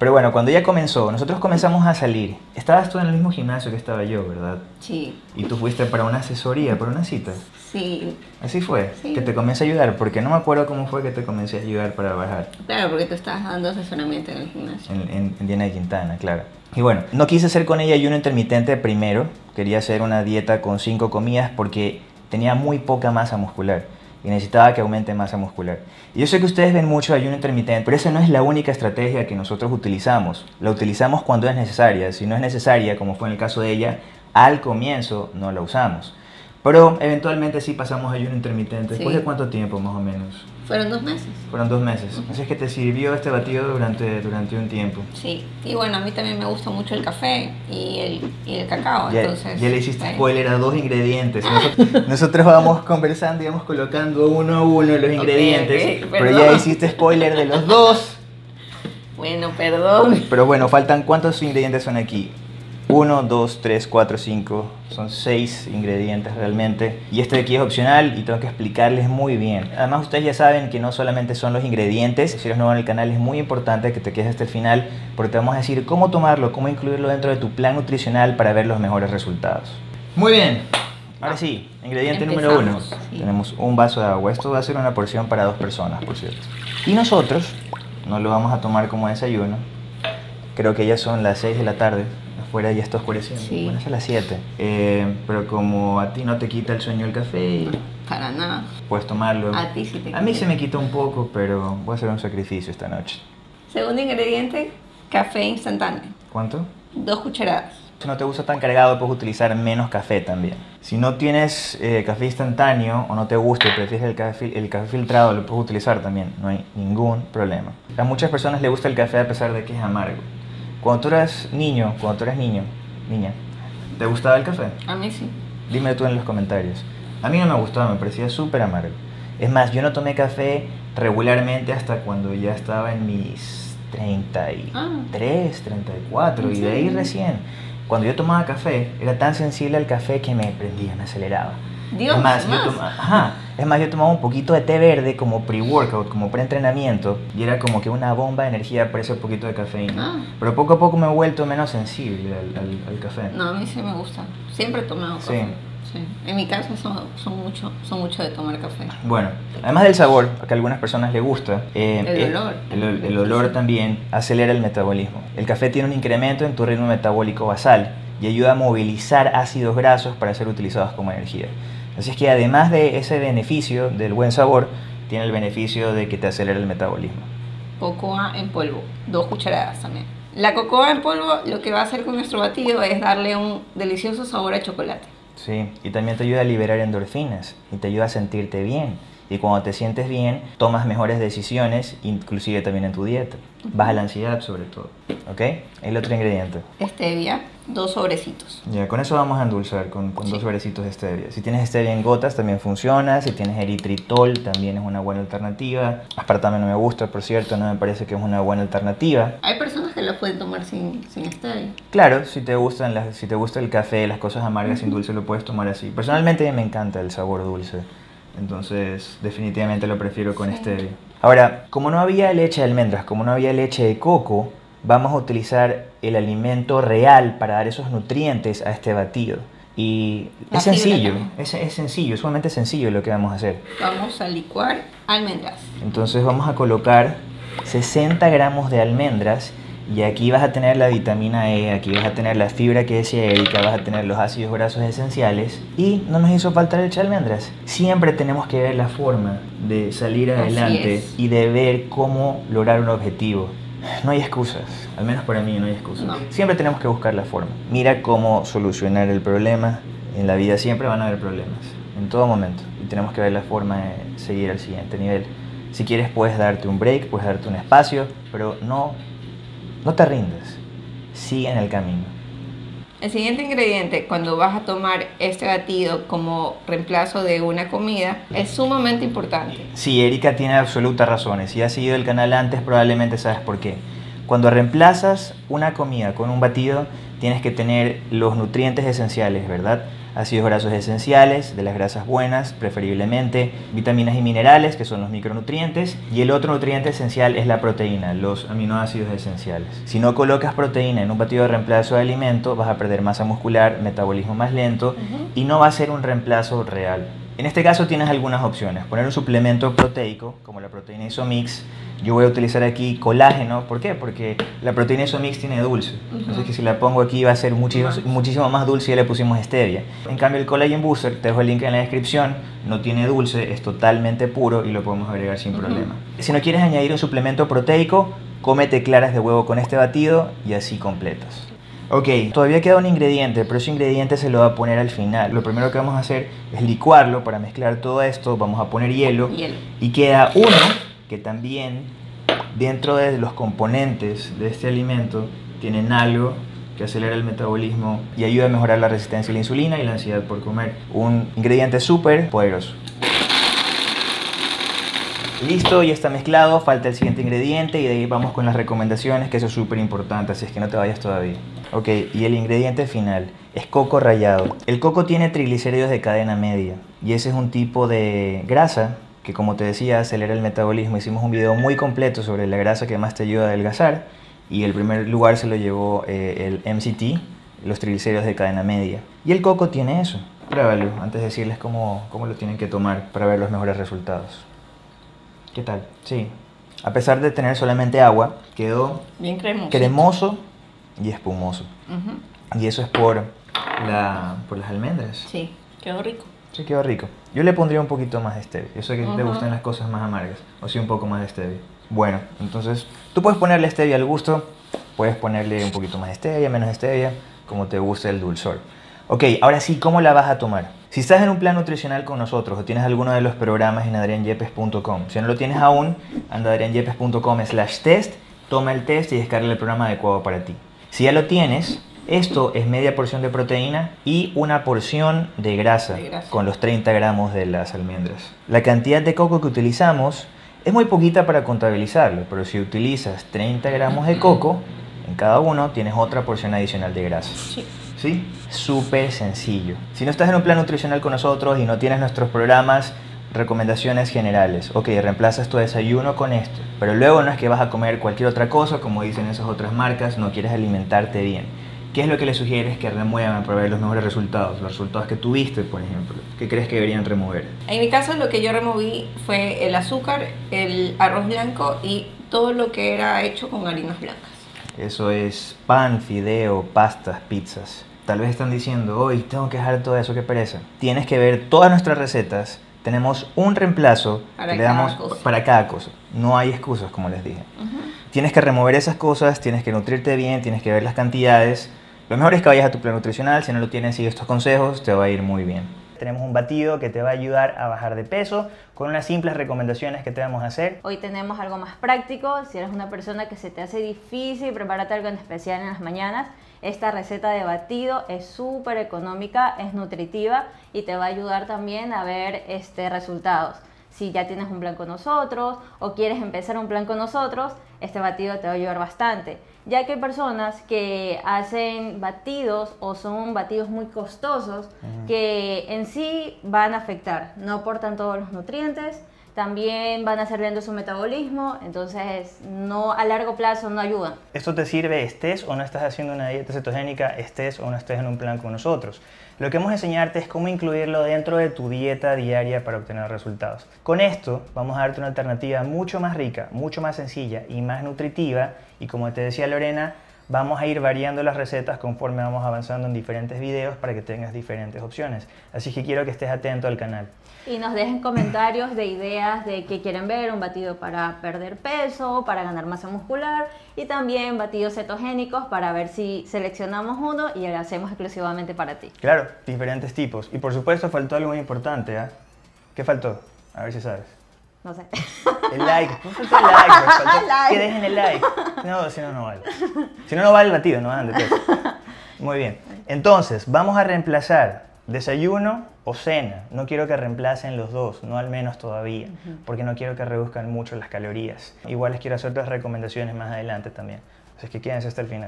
Pero bueno, cuando ella comenzó, nosotros comenzamos a salir. Estabas tú en el mismo gimnasio que estaba yo, ¿verdad? Sí. Y tú fuiste para una asesoría, para una cita. Sí. Así fue, Sí. que te comencé a ayudar, porque no me acuerdo cómo fue que te comencé a ayudar para bajar. Claro, porque tú estabas dando asesoramiento en el gimnasio. En, en, en Diana de Quintana, claro. Y bueno, no quise hacer con ella ayuno intermitente primero. Quería hacer una dieta con cinco comidas porque tenía muy poca masa muscular y necesitaba que aumente masa muscular. Y yo sé que ustedes ven mucho ayuno intermitente, pero esa no es la única estrategia que nosotros utilizamos. La utilizamos cuando es necesaria. Si no es necesaria, como fue en el caso de ella, al comienzo no la usamos. Pero eventualmente sí pasamos ayuno intermitente. ¿Después Sí. de cuánto tiempo más o menos? Fueron dos meses. Fueron dos meses. Así es que te sirvió este batido durante, durante un tiempo. Sí. Y bueno, a mí también me gusta mucho el café y el, y el cacao. Ya, entonces, ya le hiciste bueno. spoiler a dos ingredientes. Nosotros, nosotros vamos conversando y vamos colocando uno a uno los ingredientes. ok, pero perdón. ya hiciste spoiler de los dos. Bueno, perdón. Pero bueno, faltan, ¿cuántos ingredientes son aquí? Uno, dos, tres, cuatro, cinco. Son seis ingredientes realmente. Y este de aquí es opcional y tengo que explicarles muy bien. Además, ustedes ya saben que no solamente son los ingredientes. Si eres nuevo en el canal, es muy importante que te quedes hasta el final porque te vamos a decir cómo tomarlo, cómo incluirlo dentro de tu plan nutricional para ver los mejores resultados. Muy bien. Ahora sí, ingrediente número uno. Empezamos, sí. Tenemos un vaso de agua. Esto va a ser una porción para dos personas, por cierto. Y nosotros no lo vamos a tomar como desayuno. Creo que ya son las seis de la tarde. Afuera ya está oscureciendo. Sí. Bueno, es a las siete. Eh, pero como a ti no te quita el sueño el café, Para nada. puedes tomarlo. A ti sí te A mí quita. se me quita un poco, pero voy a hacer un sacrificio esta noche. Segundo ingrediente, café instantáneo. ¿Cuánto? Dos cucharadas. Si no te gusta tan cargado, puedes utilizar menos café también. Si no tienes eh, café instantáneo o no te gusta y prefieres el café, el café filtrado, lo puedes utilizar también. No hay ningún problema. A muchas personas les gusta el café a pesar de que es amargo. Cuando tú eras niño, cuando tú eras niño, niña, ¿te gustaba el café? A mí sí. Dime tú en los comentarios. A mí no me gustaba, me parecía súper amargo. Es más, yo no tomé café regularmente hasta cuando ya estaba en mis treinta y tres, treinta y cuatro, y de ahí recién. Cuando yo tomaba café, era tan sensible al café que me prendía, me aceleraba. Dios, es más, más. Yo tomaba, ajá, es más, yo tomaba un poquito de té verde como pre-workout, como pre-entrenamiento, y era como que una bomba de energía para ese poquito de cafeína. Ah. Pero poco a poco me he vuelto menos sensible al, al, al café. No, a mí sí me gusta. Siempre he tomado Sí. café. Sí. En mi casa son, son, mucho, son mucho de tomar café. Bueno, además del sabor, que a algunas personas les gusta, eh, El eh, olor. el, el olor también acelera el metabolismo. El café tiene un incremento en tu ritmo metabólico basal y ayuda a movilizar ácidos grasos para ser utilizados como energía. Así es que además de ese beneficio del buen sabor, tiene el beneficio de que te acelera el metabolismo. Cocoa en polvo, dos cucharadas también. La cocoa en polvo lo que va a hacer con nuestro batido es darle un delicioso sabor a chocolate. Sí, y también te ayuda a liberar endorfinas y te ayuda a sentirte bien. Y cuando te sientes bien, tomas mejores decisiones, inclusive también en tu dieta. Baja la ansiedad sobre todo. ¿Ok? El otro ingrediente. Stevia, dos sobrecitos. Ya, con eso vamos a endulzar, con, con Sí. dos sobrecitos de stevia. Si tienes stevia en gotas también funciona, si tienes eritritol también es una buena alternativa. Aspartame no me gusta, por cierto, no me parece que es una buena alternativa. Hay personas que lo pueden tomar sin, sin stevia. Claro, si te, gustan las, si te gusta el café, las cosas amargas sin dulce, lo puedes tomar así. Personalmente me encanta el sabor dulce, entonces definitivamente lo prefiero con Sí. stevia. Ahora, como no había leche de almendras, como no había leche de coco, vamos a utilizar el alimento real para dar esos nutrientes a este batido. Y La es fibra sencillo, también. es, es sencillo, es sumamente sencillo lo que vamos a hacer. Vamos a licuar almendras. Entonces vamos a colocar sesenta gramos de almendras y aquí vas a tener la vitamina E, aquí vas a tener la fibra que decía Erika, vas a tener los ácidos grasos esenciales y no nos hizo falta leche de almendras. Siempre tenemos que ver la forma de salir Así adelante es. y de ver cómo lograr un objetivo. No hay excusas, al menos para mí no hay excusas. No. Siempre tenemos que buscar la forma. Mira cómo solucionar el problema. En la vida siempre van a haber problemas, en todo momento. Y tenemos que ver la forma de seguir al siguiente nivel. Si quieres puedes darte un break, puedes darte un espacio, pero no, no te rindas. Sigue en el camino. El siguiente ingrediente, cuando vas a tomar este batido como reemplazo de una comida, es sumamente importante. Sí, Erika tiene absoluta razón. Si has seguido el canal antes, probablemente sabes por qué. Cuando reemplazas una comida con un batido, tienes que tener los nutrientes esenciales, ¿verdad? ácidos grasos esenciales, de las grasas buenas, preferiblemente, vitaminas y minerales, que son los micronutrientes, y el otro nutriente esencial es la proteína, los aminoácidos esenciales. Si no colocas proteína en un batido de reemplazo de alimento, vas a perder masa muscular, metabolismo más lento, uh-huh. y no va a ser un reemplazo real. En este caso tienes algunas opciones. Poner un suplemento proteico, como la proteína Isomix. Yo voy a utilizar aquí colágeno. ¿Por qué? Porque la proteína Isomix tiene dulce. Uh-huh. Entonces que si la pongo aquí va a ser muchísimo, muchísimo más dulce y ya le pusimos stevia. En cambio el Collagen Booster, te dejo el link en la descripción, no tiene dulce, es totalmente puro y lo podemos agregar sin uh-huh. problema. Si no quieres añadir un suplemento proteico, cómete claras de huevo con este batido y así completas. Ok, todavía queda un ingrediente, pero ese ingrediente se lo va a poner al final. Lo primero que vamos a hacer es licuarlo. Para mezclar todo esto vamos a poner hielo, hielo. Y queda uno que también dentro de los componentes de este alimento tienen algo que acelera el metabolismo y ayuda a mejorar la resistencia a la insulina y la ansiedad por comer. Un ingrediente súper poderoso. Listo, ya está mezclado, falta el siguiente ingrediente y de ahí vamos con las recomendaciones, que eso es súper importante, así es que no te vayas todavía. Ok, y el ingrediente final es coco rallado. El coco tiene triglicéridos de cadena media y ese es un tipo de grasa que, como te decía, acelera el metabolismo. Hicimos un video muy completo sobre la grasa que más te ayuda a adelgazar y el primer lugar se lo llevó eh, el M C T, los triglicéridos de cadena media. Y el coco tiene eso. Pruébalo antes de decirles cómo, cómo lo tienen que tomar para ver los mejores resultados. ¿Qué tal? Sí. A pesar de tener solamente agua, quedó bien cremoso, cremoso y espumoso. Uh-huh. Y eso es por, la, por las almendras. Sí, quedó rico. Sí, quedó rico. Yo le pondría un poquito más de stevia. Yo sé que uh-huh. te gustan las cosas más amargas. O sí, un poco más de stevia. Bueno, entonces tú puedes ponerle stevia al gusto. Puedes ponerle un poquito más de stevia, menos stevia, como te guste el dulzor. Ok, ahora sí, ¿cómo la vas a tomar? Si estás en un plan nutricional con nosotros o tienes alguno de los programas en adrian yepes punto com, si no lo tienes aún, anda a adrian yepes punto com slash test, toma el test y descarga el programa adecuado para ti. Si ya lo tienes, esto es media porción de proteína y una porción de grasa, de grasa con los treinta gramos de las almendras. La cantidad de coco que utilizamos es muy poquita para contabilizarlo, pero si utilizas treinta gramos de coco, en cada uno tienes otra porción adicional de grasa. Sí. ¿Sí? Súper sencillo. Si no estás en un plan nutricional con nosotros y no tienes nuestros programas, recomendaciones generales. Ok, reemplazas tu desayuno con esto, pero luego no es que vas a comer cualquier otra cosa, como dicen esas otras marcas, no quieres alimentarte bien. ¿Qué es lo que le sugieres que remuevan para ver los mejores resultados? Los resultados que tuviste, por ejemplo. ¿Qué crees que deberían remover? En mi caso, lo que yo removí fue el azúcar, el arroz blanco y todo lo que era hecho con harinas blancas. Eso es pan, fideo, pastas, pizzas. Tal vez están diciendo, hoy tengo que dejar todo eso, qué pereza. Tienes que ver todas nuestras recetas. Tenemos un reemplazo para que le damos cosa. para cada cosa. No hay excusas, como les dije. Uh-huh. Tienes que remover esas cosas, tienes que nutrirte bien, tienes que ver las cantidades. Lo mejor es que vayas a tu plan nutricional. Si no lo tienes, sigue estos consejos, te va a ir muy bien. Tenemos un batido que te va a ayudar a bajar de peso con unas simples recomendaciones que te vamos a hacer. Hoy tenemos algo más práctico. Si eres una persona que se te hace difícil prepararte algo en especial en las mañanas, esta receta de batido es súper económica, es nutritiva y te va a ayudar también a ver este, resultados. Si ya tienes un plan con nosotros o quieres empezar un plan con nosotros, este batido te va a ayudar bastante. Ya que hay personas que hacen batidos o son batidos muy costosos uh-huh. que en sí van a afectar, no aportan todos los nutrientes, también van a hacer viendo su metabolismo, entonces no, a largo plazo no ayudan. Esto te sirve estés o no estás haciendo una dieta cetogénica, estés o no estés en un plan con nosotros. Lo que vamos a enseñarte es cómo incluirlo dentro de tu dieta diaria para obtener resultados. Con esto vamos a darte una alternativa mucho más rica, mucho más sencilla y más nutritiva, y como te decía Lorena, vamos a ir variando las recetas conforme vamos avanzando en diferentes videos para que tengas diferentes opciones. Así que quiero que estés atento al canal. Y nos dejen comentarios de ideas de qué quieren ver, un batido para perder peso, para ganar masa muscular y también batidos cetogénicos para ver si seleccionamos uno y lo hacemos exclusivamente para ti. Claro, diferentes tipos. Y por supuesto faltó algo muy importante, ¿eh? ¿Qué faltó? A ver si sabes. No sé. El like. No faltó el like, pues faltó like. Que dejen el like. No, si no, no vale. Si no, no vale el batido, no van de peso. Muy bien. Entonces, vamos a reemplazar desayuno o cena. No quiero que reemplacen los dos, no al menos todavía, uh-huh. porque no quiero que reduzcan mucho las calorías. Igual les quiero hacer otras recomendaciones más adelante también. Así que quédense hasta el final.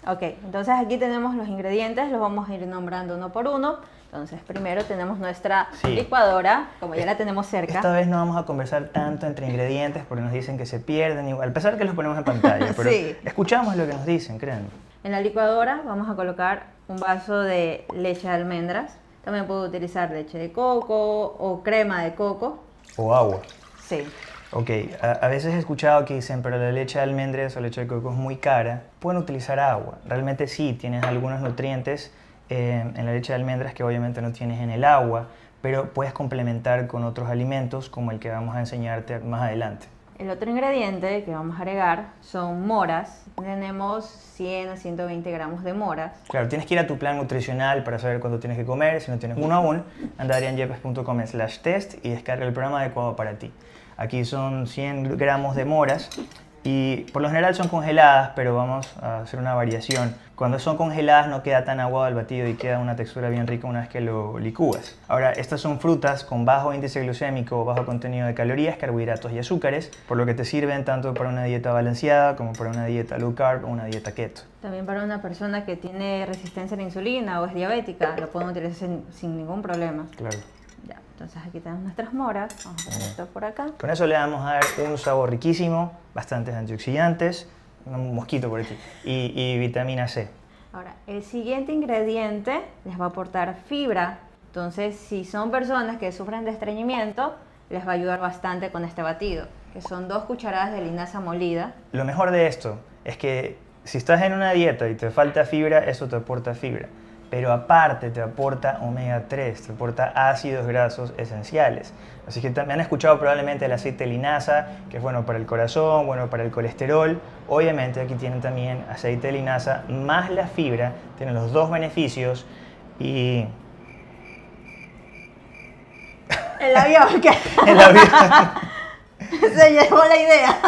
Ok, entonces aquí tenemos los ingredientes, los vamos a ir nombrando uno por uno. Entonces primero tenemos nuestra Sí. licuadora, como ya la tenemos cerca. Esta vez no vamos a conversar tanto entre ingredientes porque nos dicen que se pierden igual, a pesar de que los ponemos en pantalla, pero Sí. escuchamos lo que nos dicen, créanme. En la licuadora vamos a colocar un vaso de leche de almendras. También puedo utilizar leche de coco o crema de coco. O agua. Sí. Ok, a, a veces he escuchado que dicen, pero la leche de almendras o leche de coco es muy cara. Pueden utilizar agua. Realmente sí, tienes algunos nutrientes eh, en la leche de almendras que obviamente no tienes en el agua, pero puedes complementar con otros alimentos como el que vamos a enseñarte más adelante. El otro ingrediente que vamos a agregar son moras. Tenemos cien a ciento veinte gramos de moras. Claro, tienes que ir a tu plan nutricional para saber cuánto tienes que comer. Si no tienes uno aún, anda a adrianyepes punto com slash test y descarga el programa adecuado para ti. Aquí son cien gramos de moras y por lo general son congeladas, pero vamos a hacer una variación. Cuando son congeladas no queda tan aguado el batido y queda una textura bien rica una vez que lo licúas. Ahora, estas son frutas con bajo índice glucémico, bajo contenido de calorías, carbohidratos y azúcares, por lo que te sirven tanto para una dieta balanceada como para una dieta low carb o una dieta keto. También para una persona que tiene resistencia a la insulina o es diabética, lo pueden utilizar sin, sin ningún problema. Claro. Ya, entonces aquí tenemos nuestras moras. Vamos a poner esto por acá. Con eso le vamos a dar un sabor riquísimo, bastantes antioxidantes, un mosquito por aquí, y, y vitamina C. Ahora, el siguiente ingrediente les va a aportar fibra. Entonces, si son personas que sufren de estreñimiento, les va a ayudar bastante con este batido, que son dos cucharadas de linaza molida. Lo mejor de esto es que si estás en una dieta y te falta fibra, eso te aporta fibra. Pero aparte te aporta omega tres, te aporta ácidos grasos esenciales. Así que me han escuchado probablemente el aceite de linaza, que es bueno para el corazón, bueno para el colesterol. Obviamente aquí tienen también aceite de linaza más la fibra, tienen los dos beneficios y... El avión, que el avión. se llevó la idea.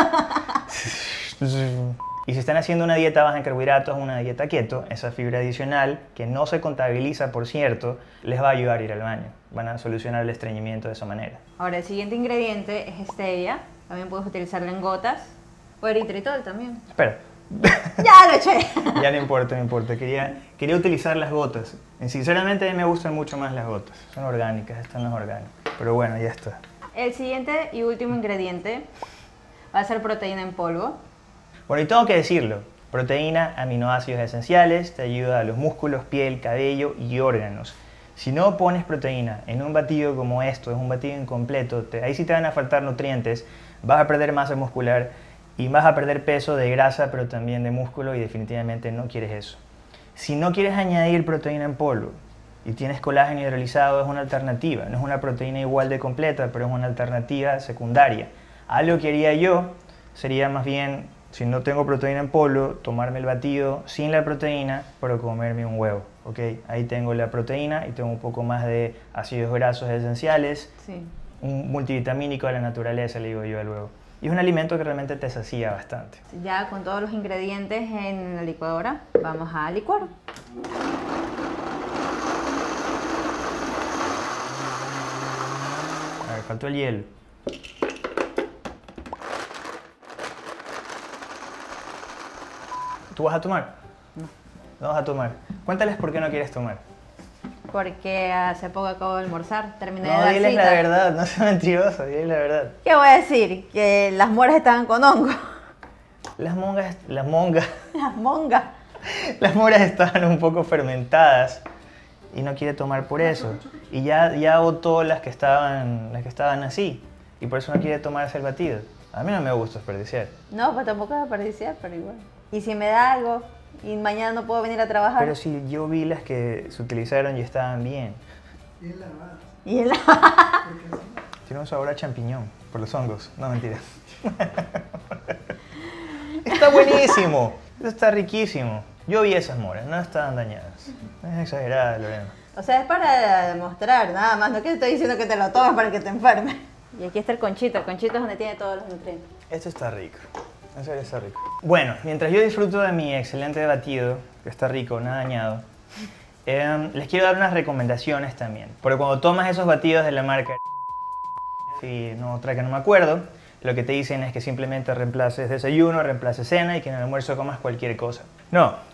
Y si están haciendo una dieta baja en carbohidratos, una dieta keto, esa fibra adicional, que no se contabiliza por cierto, les va a ayudar a ir al baño. Van a solucionar el estreñimiento de esa manera. Ahora, el siguiente ingrediente es stevia. También puedes utilizarlo en gotas. O eritritol también. Espera, ¡Ya lo eché! ya no importa, no importa. Quería, quería utilizar las gotas. Sinceramente a mí me gustan mucho más las gotas. Son orgánicas, estas no es orgánicas. Pero bueno, ya está. El siguiente y último ingrediente va a ser proteína en polvo. Bueno, y tengo que decirlo. Proteína, aminoácidos esenciales, te ayuda a los músculos, piel, cabello y órganos. Si no pones proteína en un batido como esto, es un batido incompleto, te, ahí sí te van a faltar nutrientes, vas a perder masa muscular y vas a perder peso de grasa, pero también de músculo, y definitivamente no quieres eso. Si no quieres añadir proteína en polvo y tienes colágeno hidrolizado, es una alternativa. No es una proteína igual de completa, pero es una alternativa secundaria. Algo que haría yo sería más bien, si no tengo proteína en polvo, tomarme el batido sin la proteína, pero comerme un huevo. ¿Okay? Ahí tengo la proteína y tengo un poco más de ácidos grasos esenciales, Sí. un multivitamínico de la naturaleza, le digo yo al huevo. Y es un alimento que realmente te sacía bastante. Ya con todos los ingredientes en la licuadora, vamos a licuar. A ver, faltó el hielo. ¿Tú vas a tomar? No. No vas a tomar. Cuéntales por qué no quieres tomar. Porque hace poco acabo de almorzar, terminé de No, dar diles cita. la verdad, no seas mentiroso, diles la verdad. ¿Qué voy a decir? Que las moras estaban con hongo. Las mongas, las mongas, Las mongas. las moras estaban un poco fermentadas y no quiere tomar por eso. Y ya, ya botó las que estaban, las que estaban así y por eso no quiere tomarse el batido. A mí no me gusta desperdiciar. No, pues tampoco voy a desperdiciar, pero igual. Y si me da algo y mañana no puedo venir a trabajar. Pero si yo vi las que se utilizaron y estaban bien. Y el... Tiene un sabor a champiñón por los hongos. No, mentira. Está buenísimo. Eso está riquísimo. Yo vi esas moras, no estaban dañadas. Es exagerada, Lorena. O sea, es para demostrar, nada más. No que te estoy diciendo que te lo tomes para que te enfermes. Y aquí está el conchito. El conchito es donde tiene todos los nutrientes. Esto está rico. En serio está rico. Bueno, mientras yo disfruto de mi excelente batido, que está rico, nada dañado, eh, les quiero dar unas recomendaciones también. Porque cuando tomas esos batidos de la marca y no otra que no me acuerdo, lo que te dicen es que simplemente reemplaces desayuno, reemplaces cena y que en el almuerzo comas cualquier cosa. No,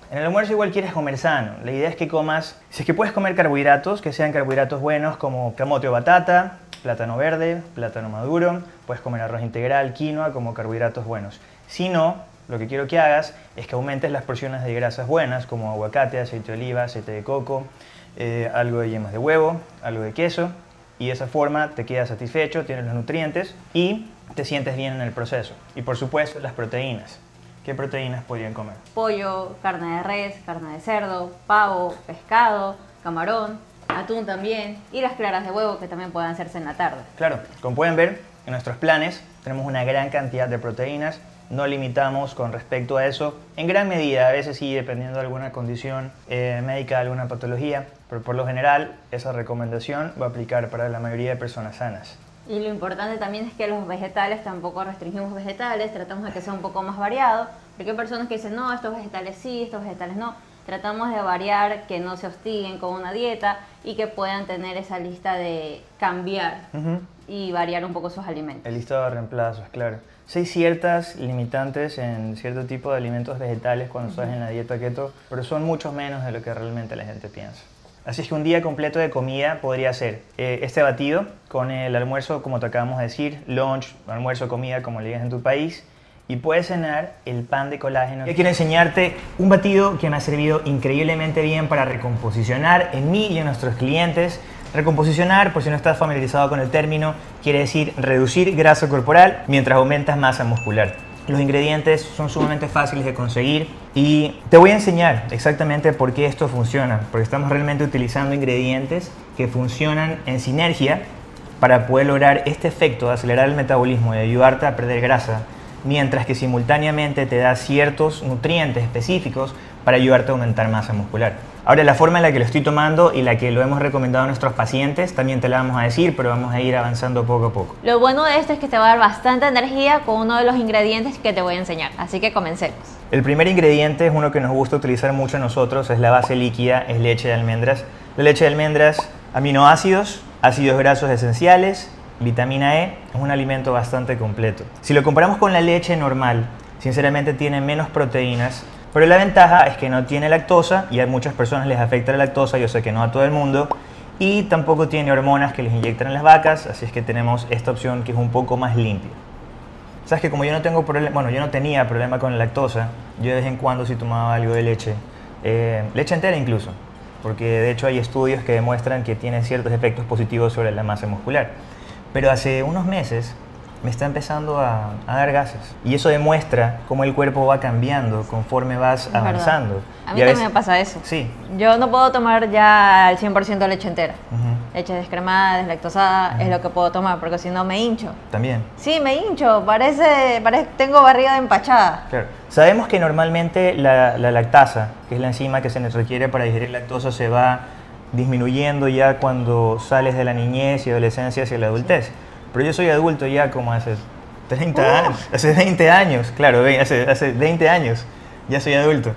En el almuerzo igual quieres comer sano. La idea es que comas, si es que puedes comer carbohidratos, que sean carbohidratos buenos como camote o batata, plátano verde, plátano maduro, puedes comer arroz integral, quinoa como carbohidratos buenos. Si no, lo que quiero que hagas es que aumentes las porciones de grasas buenas como aguacate, aceite de oliva, aceite de coco, eh, algo de yemas de huevo, algo de queso, y de esa forma te quedas satisfecho, tienes los nutrientes y te sientes bien en el proceso. Y por supuesto las proteínas. ¿Qué proteínas podrían comer? Pollo, carne de res, carne de cerdo, pavo, pescado, camarón, atún también y las claras de huevo que también pueden hacerse en la tarde. Claro, como pueden ver, en nuestros planes tenemos una gran cantidad de proteínas. No limitamos con respecto a eso, en gran medida, a veces sí, dependiendo de alguna condición eh, médica, alguna patología, pero por lo general esa recomendación va a aplicar para la mayoría de personas sanas. Y lo importante también es que los vegetales, tampoco restringimos vegetales, tratamos de que sea un poco más variado, porque hay personas que dicen, no, estos vegetales sí, estos vegetales no. Tratamos de variar, que no se hostiguen con una dieta y que puedan tener esa lista de cambiar uh-huh. y variar un poco sus alimentos. El listado de reemplazos, claro. Sí hay ciertas limitantes en cierto tipo de alimentos vegetales cuando uh-huh. estás en la dieta keto, pero son muchos menos de lo que realmente la gente piensa. Así es que un día completo de comida podría ser eh, este batido con el almuerzo, como te acabamos de decir, lunch, almuerzo, comida, como le digas en tu país, y puedes cenar el pan de colágeno. Yo quiero enseñarte un batido que me ha servido increíblemente bien para recomposicionar en mí y en nuestros clientes. Recomposicionar, por si no estás familiarizado con el término, quiere decir reducir grasa corporal mientras aumentas masa muscular. Los ingredientes son sumamente fáciles de conseguir y te voy a enseñar exactamente por qué esto funciona, porque estamos realmente utilizando ingredientes que funcionan en sinergia para poder lograr este efecto de acelerar el metabolismo y ayudarte a perder grasa, mientras que simultáneamente te da ciertos nutrientes específicos para ayudarte a aumentar masa muscular. Ahora, la forma en la que lo estoy tomando y la que lo hemos recomendado a nuestros pacientes también te la vamos a decir, pero vamos a ir avanzando poco a poco. Lo bueno de esto es que te va a dar bastante energía con uno de los ingredientes que te voy a enseñar, así que comencemos. El primer ingrediente es uno que nos gusta utilizar mucho a nosotros, es la base líquida, es leche de almendras. La leche de almendras, aminoácidos, ácidos grasos esenciales, vitamina E, es un alimento bastante completo. Si lo comparamos con la leche normal, sinceramente tiene menos proteínas, pero la ventaja es que no tiene lactosa y a muchas personas les afecta la lactosa, yo sé que no a todo el mundo, y tampoco tiene hormonas que les inyectan en las vacas, así es que tenemos esta opción que es un poco más limpia. Sabes que como yo no tengo problema, bueno, yo no tenía problema con la lactosa, yo de vez en cuando sí tomaba algo de leche, eh, leche entera incluso, porque de hecho hay estudios que demuestran que tiene ciertos efectos positivos sobre la masa muscular. Pero hace unos meses me está empezando a, a dar gases. Y eso demuestra cómo el cuerpo va cambiando conforme vas es avanzando. Verdad. A mí y a también veces, me pasa eso. Sí. Yo no puedo tomar ya al cien por ciento leche entera. Uh-huh. Leche descremada, deslactosada, uh-huh. es lo que puedo tomar, porque si no me hincho. ¿También? Sí, me hincho. Parece, parece tengo barriga de empachada. Claro. Sabemos que normalmente la, la lactasa, que es la enzima que se nos requiere para digerir lactosa, se va disminuyendo ya cuando sales de la niñez y adolescencia hacia la adultez. Pero yo soy adulto ya como hace treinta uh. años, hace veinte años, claro, hace, hace veinte años ya soy adulto.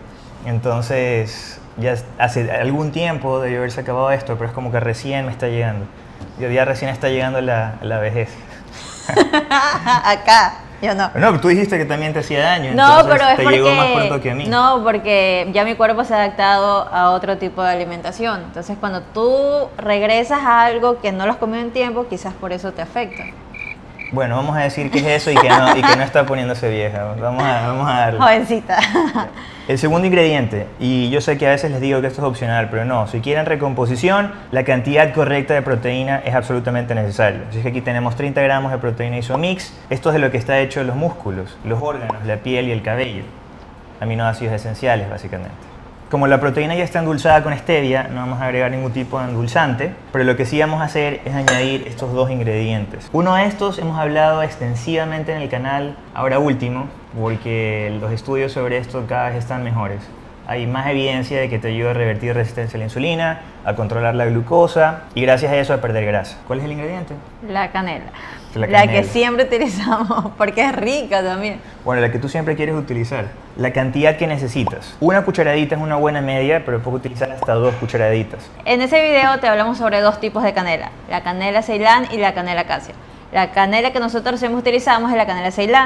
Entonces, ya hace algún tiempo debió haberse acabado esto, pero es como que recién me está llegando. Yo ya recién está llegando la, la vejez. Acá. Yo no. No, tú dijiste que también te hacía daño, no, entonces pero es te porque, llegó más pronto que a mí. No, porque ya mi cuerpo se ha adaptado a otro tipo de alimentación. Entonces, cuando tú regresas a algo que no lo has comido en tiempo, quizás por eso te afecta. Bueno, vamos a decir que es eso y que no, y que no está poniéndose vieja. Vamos a, vamos a darle. Jovencita. El segundo ingrediente, y yo sé que a veces les digo que esto es opcional, pero no, si quieren recomposición, la cantidad correcta de proteína es absolutamente necesaria. Así que aquí tenemos treinta gramos de proteína Isomix. Esto es de lo que está hecho los músculos, los órganos, la piel y el cabello. Aminoácidos esenciales, básicamente. Como la proteína ya está endulzada con stevia, no vamos a agregar ningún tipo de endulzante, pero lo que sí vamos a hacer es añadir estos dos ingredientes. Uno de estos hemos hablado extensivamente en el canal, ahora último, porque los estudios sobre esto cada vez están mejores. Hay más evidencia de que te ayuda a revertir resistencia a la insulina, a controlar la glucosa y gracias a eso a perder grasa. ¿Cuál es el ingrediente? La canela. La, la canela. que siempre utilizamos, porque es rica también. Bueno, la que tú siempre quieres utilizar. La cantidad que necesitas. Una cucharadita es una buena media, pero puedes utilizar hasta dos cucharaditas. En ese video te hablamos sobre dos tipos de canela. La canela Ceilán y la canela Acacia. La canela que nosotros siempre utilizamos es la canela Ceilán.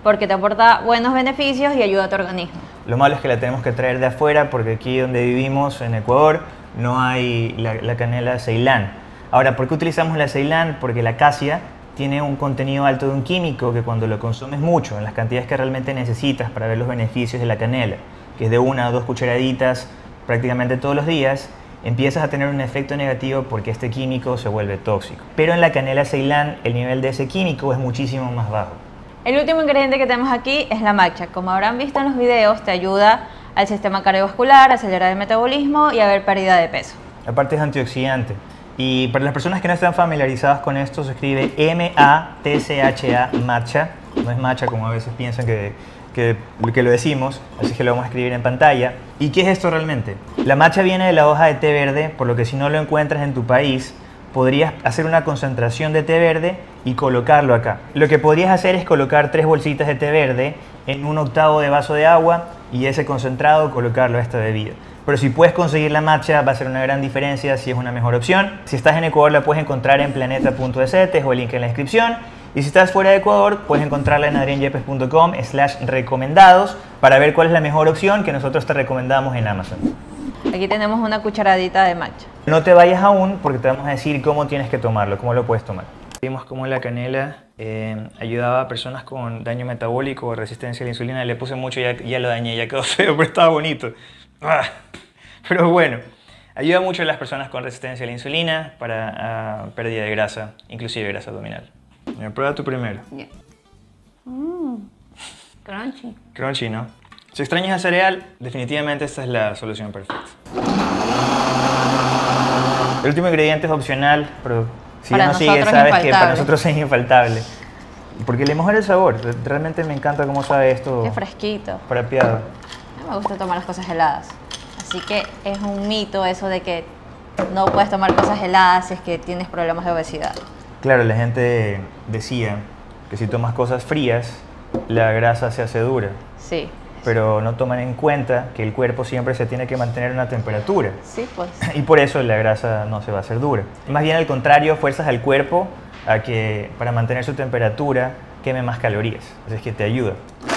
porque te aporta buenos beneficios y ayuda a tu organismo. Lo malo es que la tenemos que traer de afuera porque aquí donde vivimos, en Ecuador, no hay la, la canela Ceilán. Ahora, ¿por qué utilizamos la Ceilán? Porque la acacia tiene un contenido alto de un químico que cuando lo consumes mucho, en las cantidades que realmente necesitas para ver los beneficios de la canela, que es de una o dos cucharaditas prácticamente todos los días, empiezas a tener un efecto negativo porque este químico se vuelve tóxico. Pero en la canela Ceilán el nivel de ese químico es muchísimo más bajo. El último ingrediente que tenemos aquí es la matcha. Como habrán visto en los videos, te ayuda al sistema cardiovascular, a acelerar el metabolismo y a ver pérdida de peso. Aparte es antioxidante. Y para las personas que no están familiarizadas con esto, se escribe M A T C H A, matcha. No es matcha como a veces piensan que, que, que lo decimos, así que lo vamos a escribir en pantalla. ¿Y qué es esto realmente? La matcha viene de la hoja de té verde, por lo que si no lo encuentras en tu país, podrías hacer una concentración de té verde y colocarlo acá. Lo que podrías hacer es colocar tres bolsitas de té verde en un octavo de vaso de agua y ese concentrado colocarlo a esta bebida. Pero si puedes conseguir la matcha va a ser una gran diferencia, si es una mejor opción. Si estás en Ecuador la puedes encontrar en planeta punto es, te dejo el link en la descripción. Y si estás fuera de Ecuador puedes encontrarla en adrian yepes punto com slash recomendados para ver cuál es la mejor opción que nosotros te recomendamos en Amazon. Aquí tenemos una cucharadita de matcha. No te vayas aún porque te vamos a decir cómo tienes que tomarlo, cómo lo puedes tomar. Vimos cómo la canela eh, ayudaba a personas con daño metabólico o resistencia a la insulina. Le puse mucho y ya, ya lo dañé, ya quedó feo, pero estaba bonito. Ah, pero bueno, ayuda mucho a las personas con resistencia a la insulina para uh, pérdida de grasa, inclusive grasa abdominal. Mira, prueba tú primero. Yeah. Mm, crunchy. Crunchy, ¿no? Si extrañas el cereal, definitivamente esta es la solución perfecta. El último ingrediente es opcional, pero si para ya no sigues, es sabes infaltable. que para nosotros es infaltable. Porque le mejora el sabor. Realmente me encanta cómo sabe esto. Qué fresquito. Frapeado. A mí me gusta tomar las cosas heladas. Así que es un mito eso de que no puedes tomar cosas heladas si es que tienes problemas de obesidad. Claro, la gente decía que si tomas cosas frías, la grasa se hace dura. Sí. Pero no toman en cuenta que el cuerpo siempre se tiene que mantener a una temperatura. Sí, pues. Y por eso la grasa no se va a hacer dura. Más bien al contrario, fuerzas al cuerpo a que para mantener su temperatura queme más calorías. Así es que te ayuda.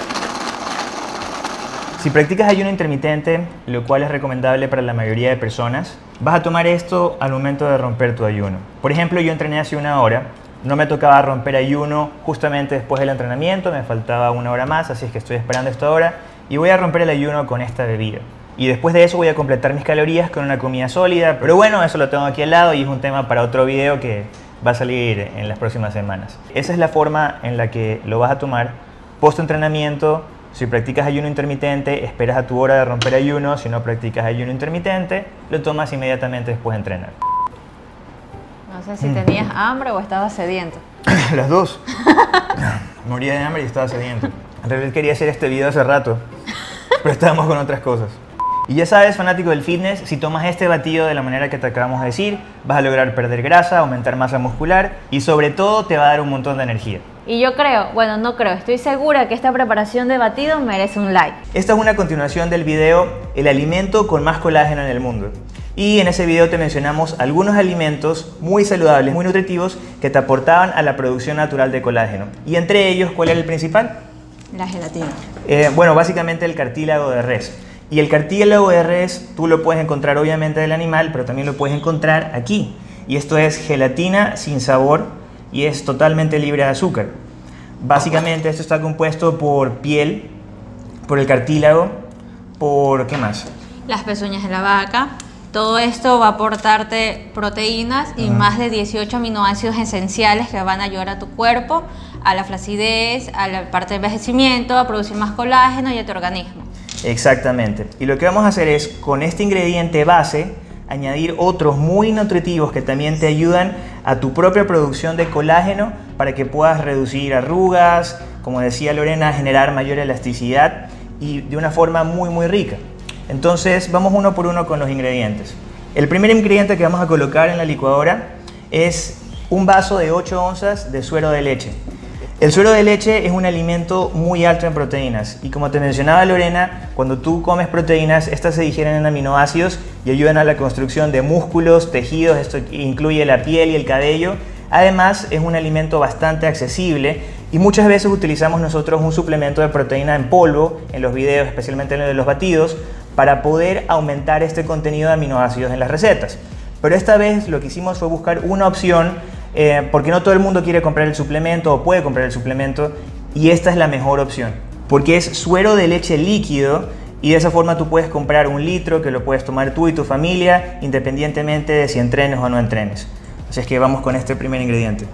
Si practicas ayuno intermitente, lo cual es recomendable para la mayoría de personas, vas a tomar esto al momento de romper tu ayuno. Por ejemplo, yo entrené hace una hora. No me tocaba romper ayuno justamente después del entrenamiento, me faltaba una hora más, así es que estoy esperando esta hora y voy a romper el ayuno con esta bebida. Y después de eso voy a completar mis calorías con una comida sólida, pero bueno, eso lo tengo aquí al lado y es un tema para otro video que va a salir en las próximas semanas. Esa es la forma en la que lo vas a tomar post entrenamiento. Si practicas ayuno intermitente, esperas a tu hora de romper ayuno. Si no practicas ayuno intermitente, lo tomas inmediatamente después de entrenar. No sé si tenías hambre o estabas sediento. Las dos. Moría de hambre y estaba sediento. En realidad quería hacer este video hace rato, pero estábamos con otras cosas. Y ya sabes, fanático del fitness, si tomas este batido de la manera que te acabamos de decir, vas a lograr perder grasa, aumentar masa muscular y sobre todo te va a dar un montón de energía. Y yo creo, bueno, no creo, estoy segura que esta preparación de batido merece un like. Esta es una continuación del video El alimento con más colágeno en el mundo. Y en ese video te mencionamos algunos alimentos muy saludables, muy nutritivos, que te aportaban a la producción natural de colágeno. Y entre ellos, ¿cuál era el principal? La gelatina. Eh, bueno, básicamente el cartílago de res. Y el cartílago de res tú lo puedes encontrar obviamente del animal, pero también lo puedes encontrar aquí. Y esto es gelatina sin sabor y es totalmente libre de azúcar. Básicamente esto está compuesto por piel, por el cartílago, por... ¿qué más? Las pezuñas de la vaca. Todo esto va a aportarte proteínas y uh-huh. más de dieciocho aminoácidos esenciales que van a ayudar a tu cuerpo, a la flacidez, a la parte de envejecimiento, a producir más colágeno y a tu organismo. Exactamente. Y lo que vamos a hacer es, con este ingrediente base, añadir otros muy nutritivos que también te ayudan a tu propia producción de colágeno para que puedas reducir arrugas, como decía Lorena, generar mayor elasticidad y de una forma muy muy rica. Entonces vamos uno por uno con los ingredientes. El primer ingrediente que vamos a colocar en la licuadora es un vaso de ocho onzas de suero de leche. El suero de leche es un alimento muy alto en proteínas y como te mencionaba Lorena, cuando tú comes proteínas, estas se digieren en aminoácidos y ayudan a la construcción de músculos, tejidos, esto incluye la piel y el cabello. Además es un alimento bastante accesible Y muchas veces utilizamos nosotros un suplemento de proteína en polvo en los videos, especialmente en los batidos, para poder aumentar este contenido de aminoácidos en las recetas. Pero esta vez lo que hicimos fue buscar una opción, eh, porque no todo el mundo quiere comprar el suplemento o puede comprar el suplemento, y esta es la mejor opción, porque es suero de leche líquido, y de esa forma tú puedes comprar un litro que lo puedes tomar tú y tu familia, independientemente de si entrenes o no entrenes. Así es que vamos con este primer ingrediente.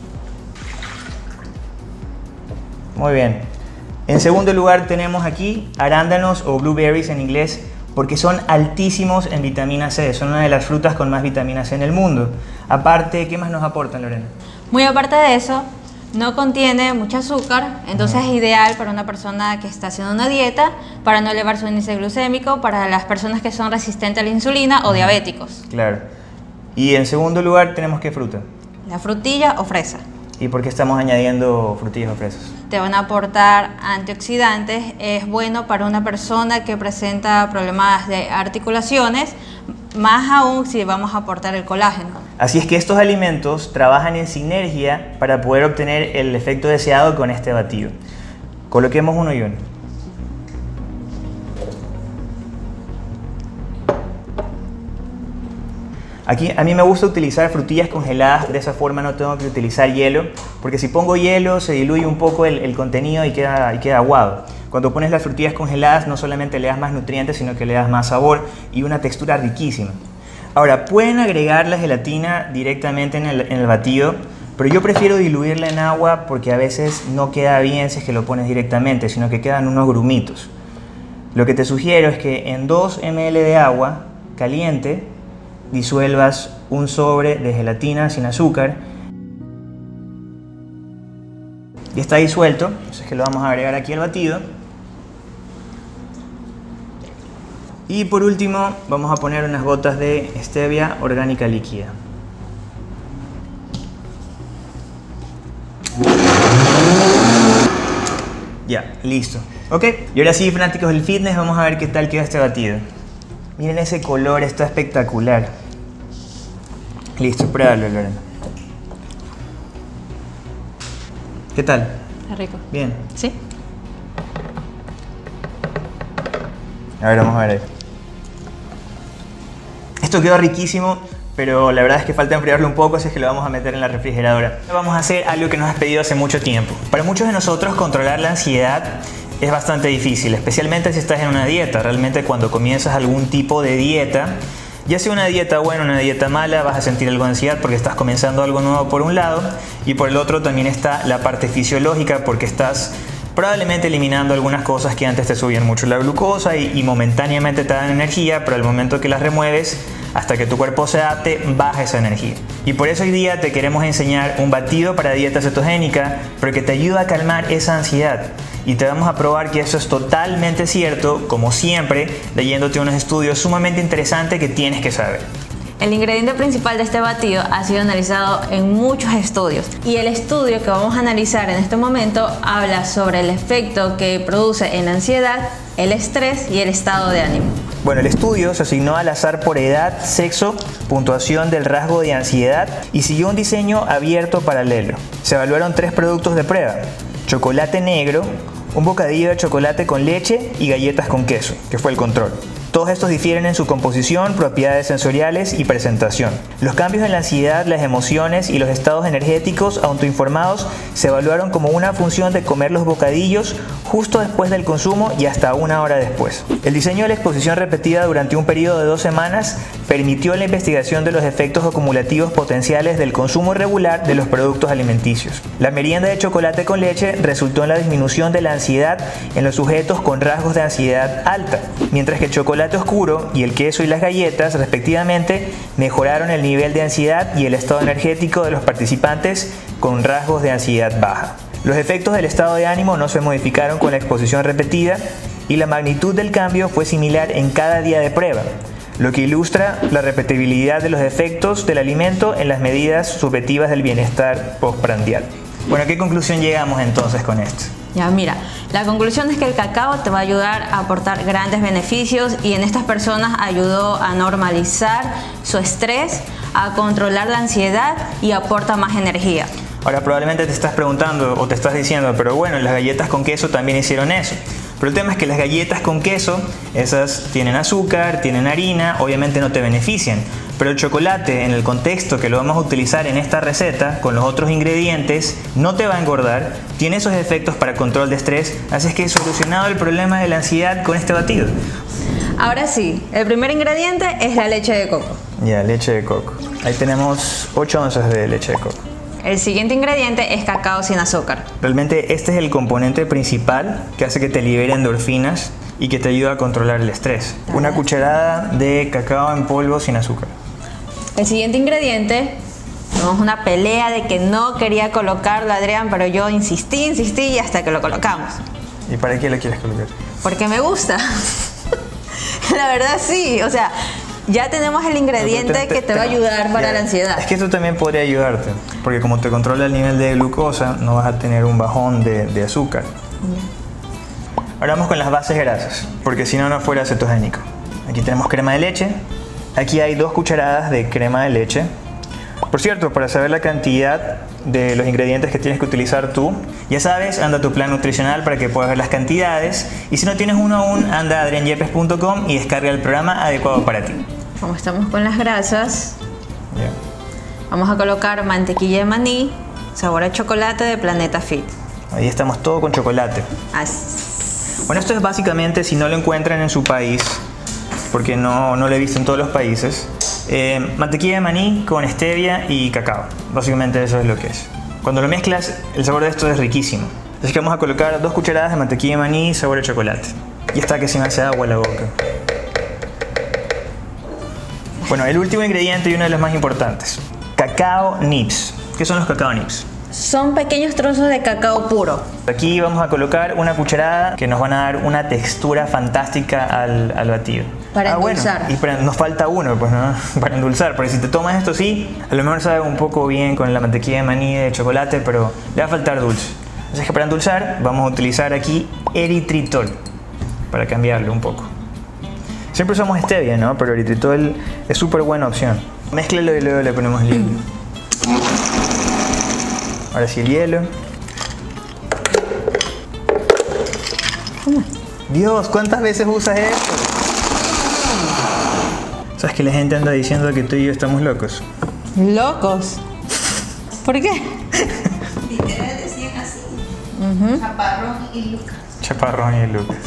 Muy bien. En segundo lugar tenemos aquí arándanos o blueberries en inglés, porque son altísimos en vitamina C. Son una de las frutas con más vitamina C en el mundo. Aparte, ¿qué más nos aportan, Lorena? Muy aparte de eso, no contiene mucho azúcar, entonces es ideal para una persona que está haciendo una dieta, para no elevar su índice glucémico, para las personas que son resistentes a la insulina o diabéticos. Claro. Y en segundo lugar tenemos ¿qué fruta? La frutilla o fresa. ¿Y por qué estamos añadiendo frutillas o fresas? Te van a aportar antioxidantes, es bueno para una persona que presenta problemas de articulaciones, más aún si vamos a aportar el colágeno. Así es que estos alimentos trabajan en sinergia para poder obtener el efecto deseado con este batido. Coloquemos uno y uno. Aquí a mí me gusta utilizar frutillas congeladas, de esa forma no tengo que utilizar hielo, porque si pongo hielo se diluye un poco el, el contenido y queda, y queda aguado. Cuando pones las frutillas congeladas no solamente le das más nutrientes, sino que le das más sabor y una textura riquísima. Ahora, pueden agregar la gelatina directamente en el, en el batido, pero yo prefiero diluirla en agua porque a veces no queda bien si es que lo pones directamente, sino que quedan unos grumitos. Lo que te sugiero es que en dos mililitros de agua caliente disuelvas un sobre de gelatina sin azúcar. Y está disuelto, entonces que lo vamos a agregar aquí al batido. Y por último vamos a poner unas gotas de stevia orgánica líquida. Ya, listo. Ok, y ahora sí, fanáticos del fitness, vamos a ver qué tal queda este batido. Miren ese color, está espectacular. Listo, pruébalo, Lorena. ¿Qué tal? Está rico. Bien. ¿Sí? A ver, vamos a ver ahí. Esto quedó riquísimo, pero la verdad es que falta enfriarlo un poco, así es que lo vamos a meter en la refrigeradora. Vamos a hacer algo que nos has pedido hace mucho tiempo. Para muchos de nosotros controlar la ansiedad es bastante difícil, especialmente si estás en una dieta. Realmente cuando comienzas algún tipo de dieta, ya sea una dieta buena o una dieta mala, vas a sentir algo de ansiedad porque estás comenzando algo nuevo por un lado, y por el otro también está la parte fisiológica, porque estás probablemente eliminando algunas cosas que antes te subían mucho la glucosa y, y momentáneamente te dan energía, pero al momento que las remueves, hasta que tu cuerpo se adapte, baja esa energía. Y por eso hoy día te queremos enseñar un batido para dieta cetogénica, pero que te ayuda a calmar esa ansiedad. Y te vamos a probar que eso es totalmente cierto, como siempre, leyéndote unos estudios sumamente interesantes que tienes que saber. El ingrediente principal de este batido ha sido analizado en muchos estudios, y el estudio que vamos a analizar en este momento habla sobre el efecto que produce en la ansiedad, el estrés y el estado de ánimo. Bueno, el estudio se asignó al azar por edad, sexo, puntuación del rasgo de ansiedad y siguió un diseño abierto paralelo. Se evaluaron tres productos de prueba: chocolate negro, un bocadillo de chocolate con leche y galletas con queso, que fue el control. Todos estos difieren en su composición, propiedades sensoriales y presentación. Los cambios en la ansiedad, las emociones y los estados energéticos autoinformados se evaluaron como una función de comer los bocadillos justo después del consumo y hasta una hora después. El diseño de la exposición repetida durante un periodo de dos semanas permitió la investigación de los efectos acumulativos potenciales del consumo regular de los productos alimenticios. La merienda de chocolate con leche resultó en la disminución de la ansiedad en los sujetos con rasgos de ansiedad alta, mientras que el chocolate oscuro y el queso y las galletas, respectivamente, mejoraron el nivel de ansiedad y el estado energético de los participantes con rasgos de ansiedad baja. Los efectos del estado de ánimo no se modificaron con la exposición repetida y la magnitud del cambio fue similar en cada día de prueba, lo que ilustra la repetibilidad de los efectos del alimento en las medidas subjetivas del bienestar postprandial. Bueno, ¿a qué conclusión llegamos entonces con esto? Ya, mira, la conclusión es que el cacao te va a ayudar a aportar grandes beneficios, y en estas personas ayudó a normalizar su estrés, a controlar la ansiedad y aporta más energía. Ahora probablemente te estás preguntando o te estás diciendo, pero bueno, las galletas con queso también hicieron eso. Pero el tema es que las galletas con queso, esas tienen azúcar, tienen harina, obviamente no te benefician. Pero el chocolate, en el contexto que lo vamos a utilizar en esta receta, con los otros ingredientes, no te va a engordar, tiene esos efectos para control de estrés, así es que he solucionado el problema de la ansiedad con este batido. Ahora sí, el primer ingrediente es la leche de coco. Ya, leche de coco. Ahí tenemos ocho onzas de leche de coco. El siguiente ingrediente es cacao sin azúcar. Realmente este es el componente principal que hace que te libere endorfinas y que te ayuda a controlar el estrés. Una cucharada de cacao en polvo sin azúcar. El siguiente ingrediente, tenemos una pelea de que no quería colocarlo Adrián, pero yo insistí, insistí y hasta que lo colocamos. ¿Y para qué lo quieres colocar? Porque me gusta. La verdad sí, o sea, ya tenemos el ingrediente te, te, que te, te va a ayudar para ya, la ansiedad. Es que esto también podría ayudarte, porque como te controla el nivel de glucosa, no vas a tener un bajón de, de azúcar. Yeah. Ahora vamos con las bases grasas, porque si no, no fuera cetogénico. Aquí tenemos crema de leche. Aquí hay dos cucharadas de crema de leche. Por cierto, para saber la cantidad de los ingredientes que tienes que utilizar tú, ya sabes, anda a tu plan nutricional para que puedas ver las cantidades. Y si no tienes uno aún, anda a adrian yepes punto com y descarga el programa adecuado para ti. Como estamos con las grasas, yeah. Vamos a colocar mantequilla de maní, sabor a chocolate de Planeta Fit. Ahí estamos todo con chocolate. Así. Bueno, esto es básicamente, si no lo encuentran en su país, porque no, no lo he visto en todos los países, eh, mantequilla de maní con stevia y cacao. Básicamente eso es lo que es. Cuando lo mezclas, el sabor de esto es riquísimo. Así que vamos a colocar dos cucharadas de mantequilla de maní sabor a chocolate. Y está que se me hace agua la boca. Bueno, el último ingrediente y uno de los más importantes. Cacao nibs. ¿Qué son los cacao nibs? Son pequeños trozos de cacao puro. Aquí vamos a colocar una cucharada que nos van a dar una textura fantástica al, al batido. Para ah, endulzar. Bueno, y para, nos falta uno, pues, ¿no? Para endulzar. Porque si te tomas esto sí, a lo mejor sabe un poco bien con la mantequilla de maní de chocolate, pero le va a faltar dulce. Así que para endulzar vamos a utilizar aquí eritritol, para cambiarlo un poco. Siempre usamos stevia, ¿no? Pero eritritol es súper buena opción. Mézclalo y luego le ponemos el hielo. Ahora sí el hielo. Dios, ¿cuántas veces usas esto? ¿Sabes que la gente anda diciendo que tú y yo estamos locos? ¿Locos? ¿Por qué? Literal decían así. Uh-huh. Chaparrón y Lucas. Chaparrón y Lucas.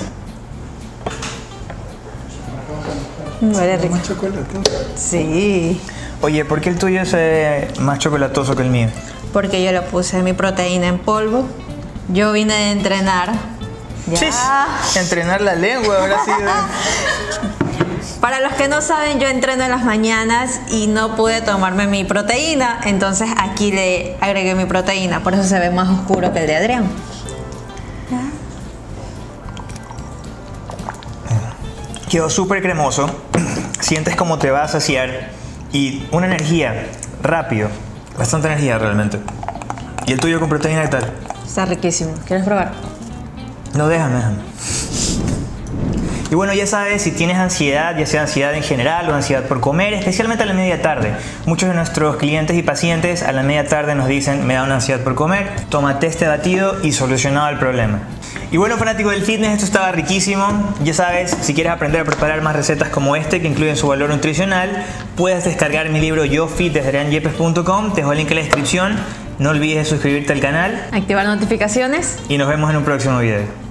Huele rico. ¿Más chocolate? Sí. Oye, ¿por qué el tuyo se ve más chocolatoso que el mío? Porque yo le puse mi proteína en polvo. Yo vine de entrenar. Ya. Chis, entrenar la lengua, ahora sí. Para los que no saben, yo entreno en las mañanas y no pude tomarme mi proteína. Entonces aquí le agregué mi proteína. Por eso se ve más oscuro que el de Adrián. Quedó súper cremoso. Sientes como te va a saciar. Y una energía, rápido. Bastante energía realmente. ¿Y el tuyo con proteína qué tal? Está riquísimo. ¿Quieres probar? No, déjame, déjame. Y bueno, ya sabes, si tienes ansiedad, ya sea ansiedad en general o ansiedad por comer, especialmente a la media tarde. Muchos de nuestros clientes y pacientes a la media tarde nos dicen, me da una ansiedad por comer, tómate este batido y solucionado el problema. Y bueno, fanático del fitness, esto estaba riquísimo. Ya sabes, si quieres aprender a preparar más recetas como este que incluyen su valor nutricional, puedes descargar mi libro Yo Fit desde adrian yepes punto com. Te dejo el link en la descripción. No olvides suscribirte al canal. Activar notificaciones. Y nos vemos en un próximo video.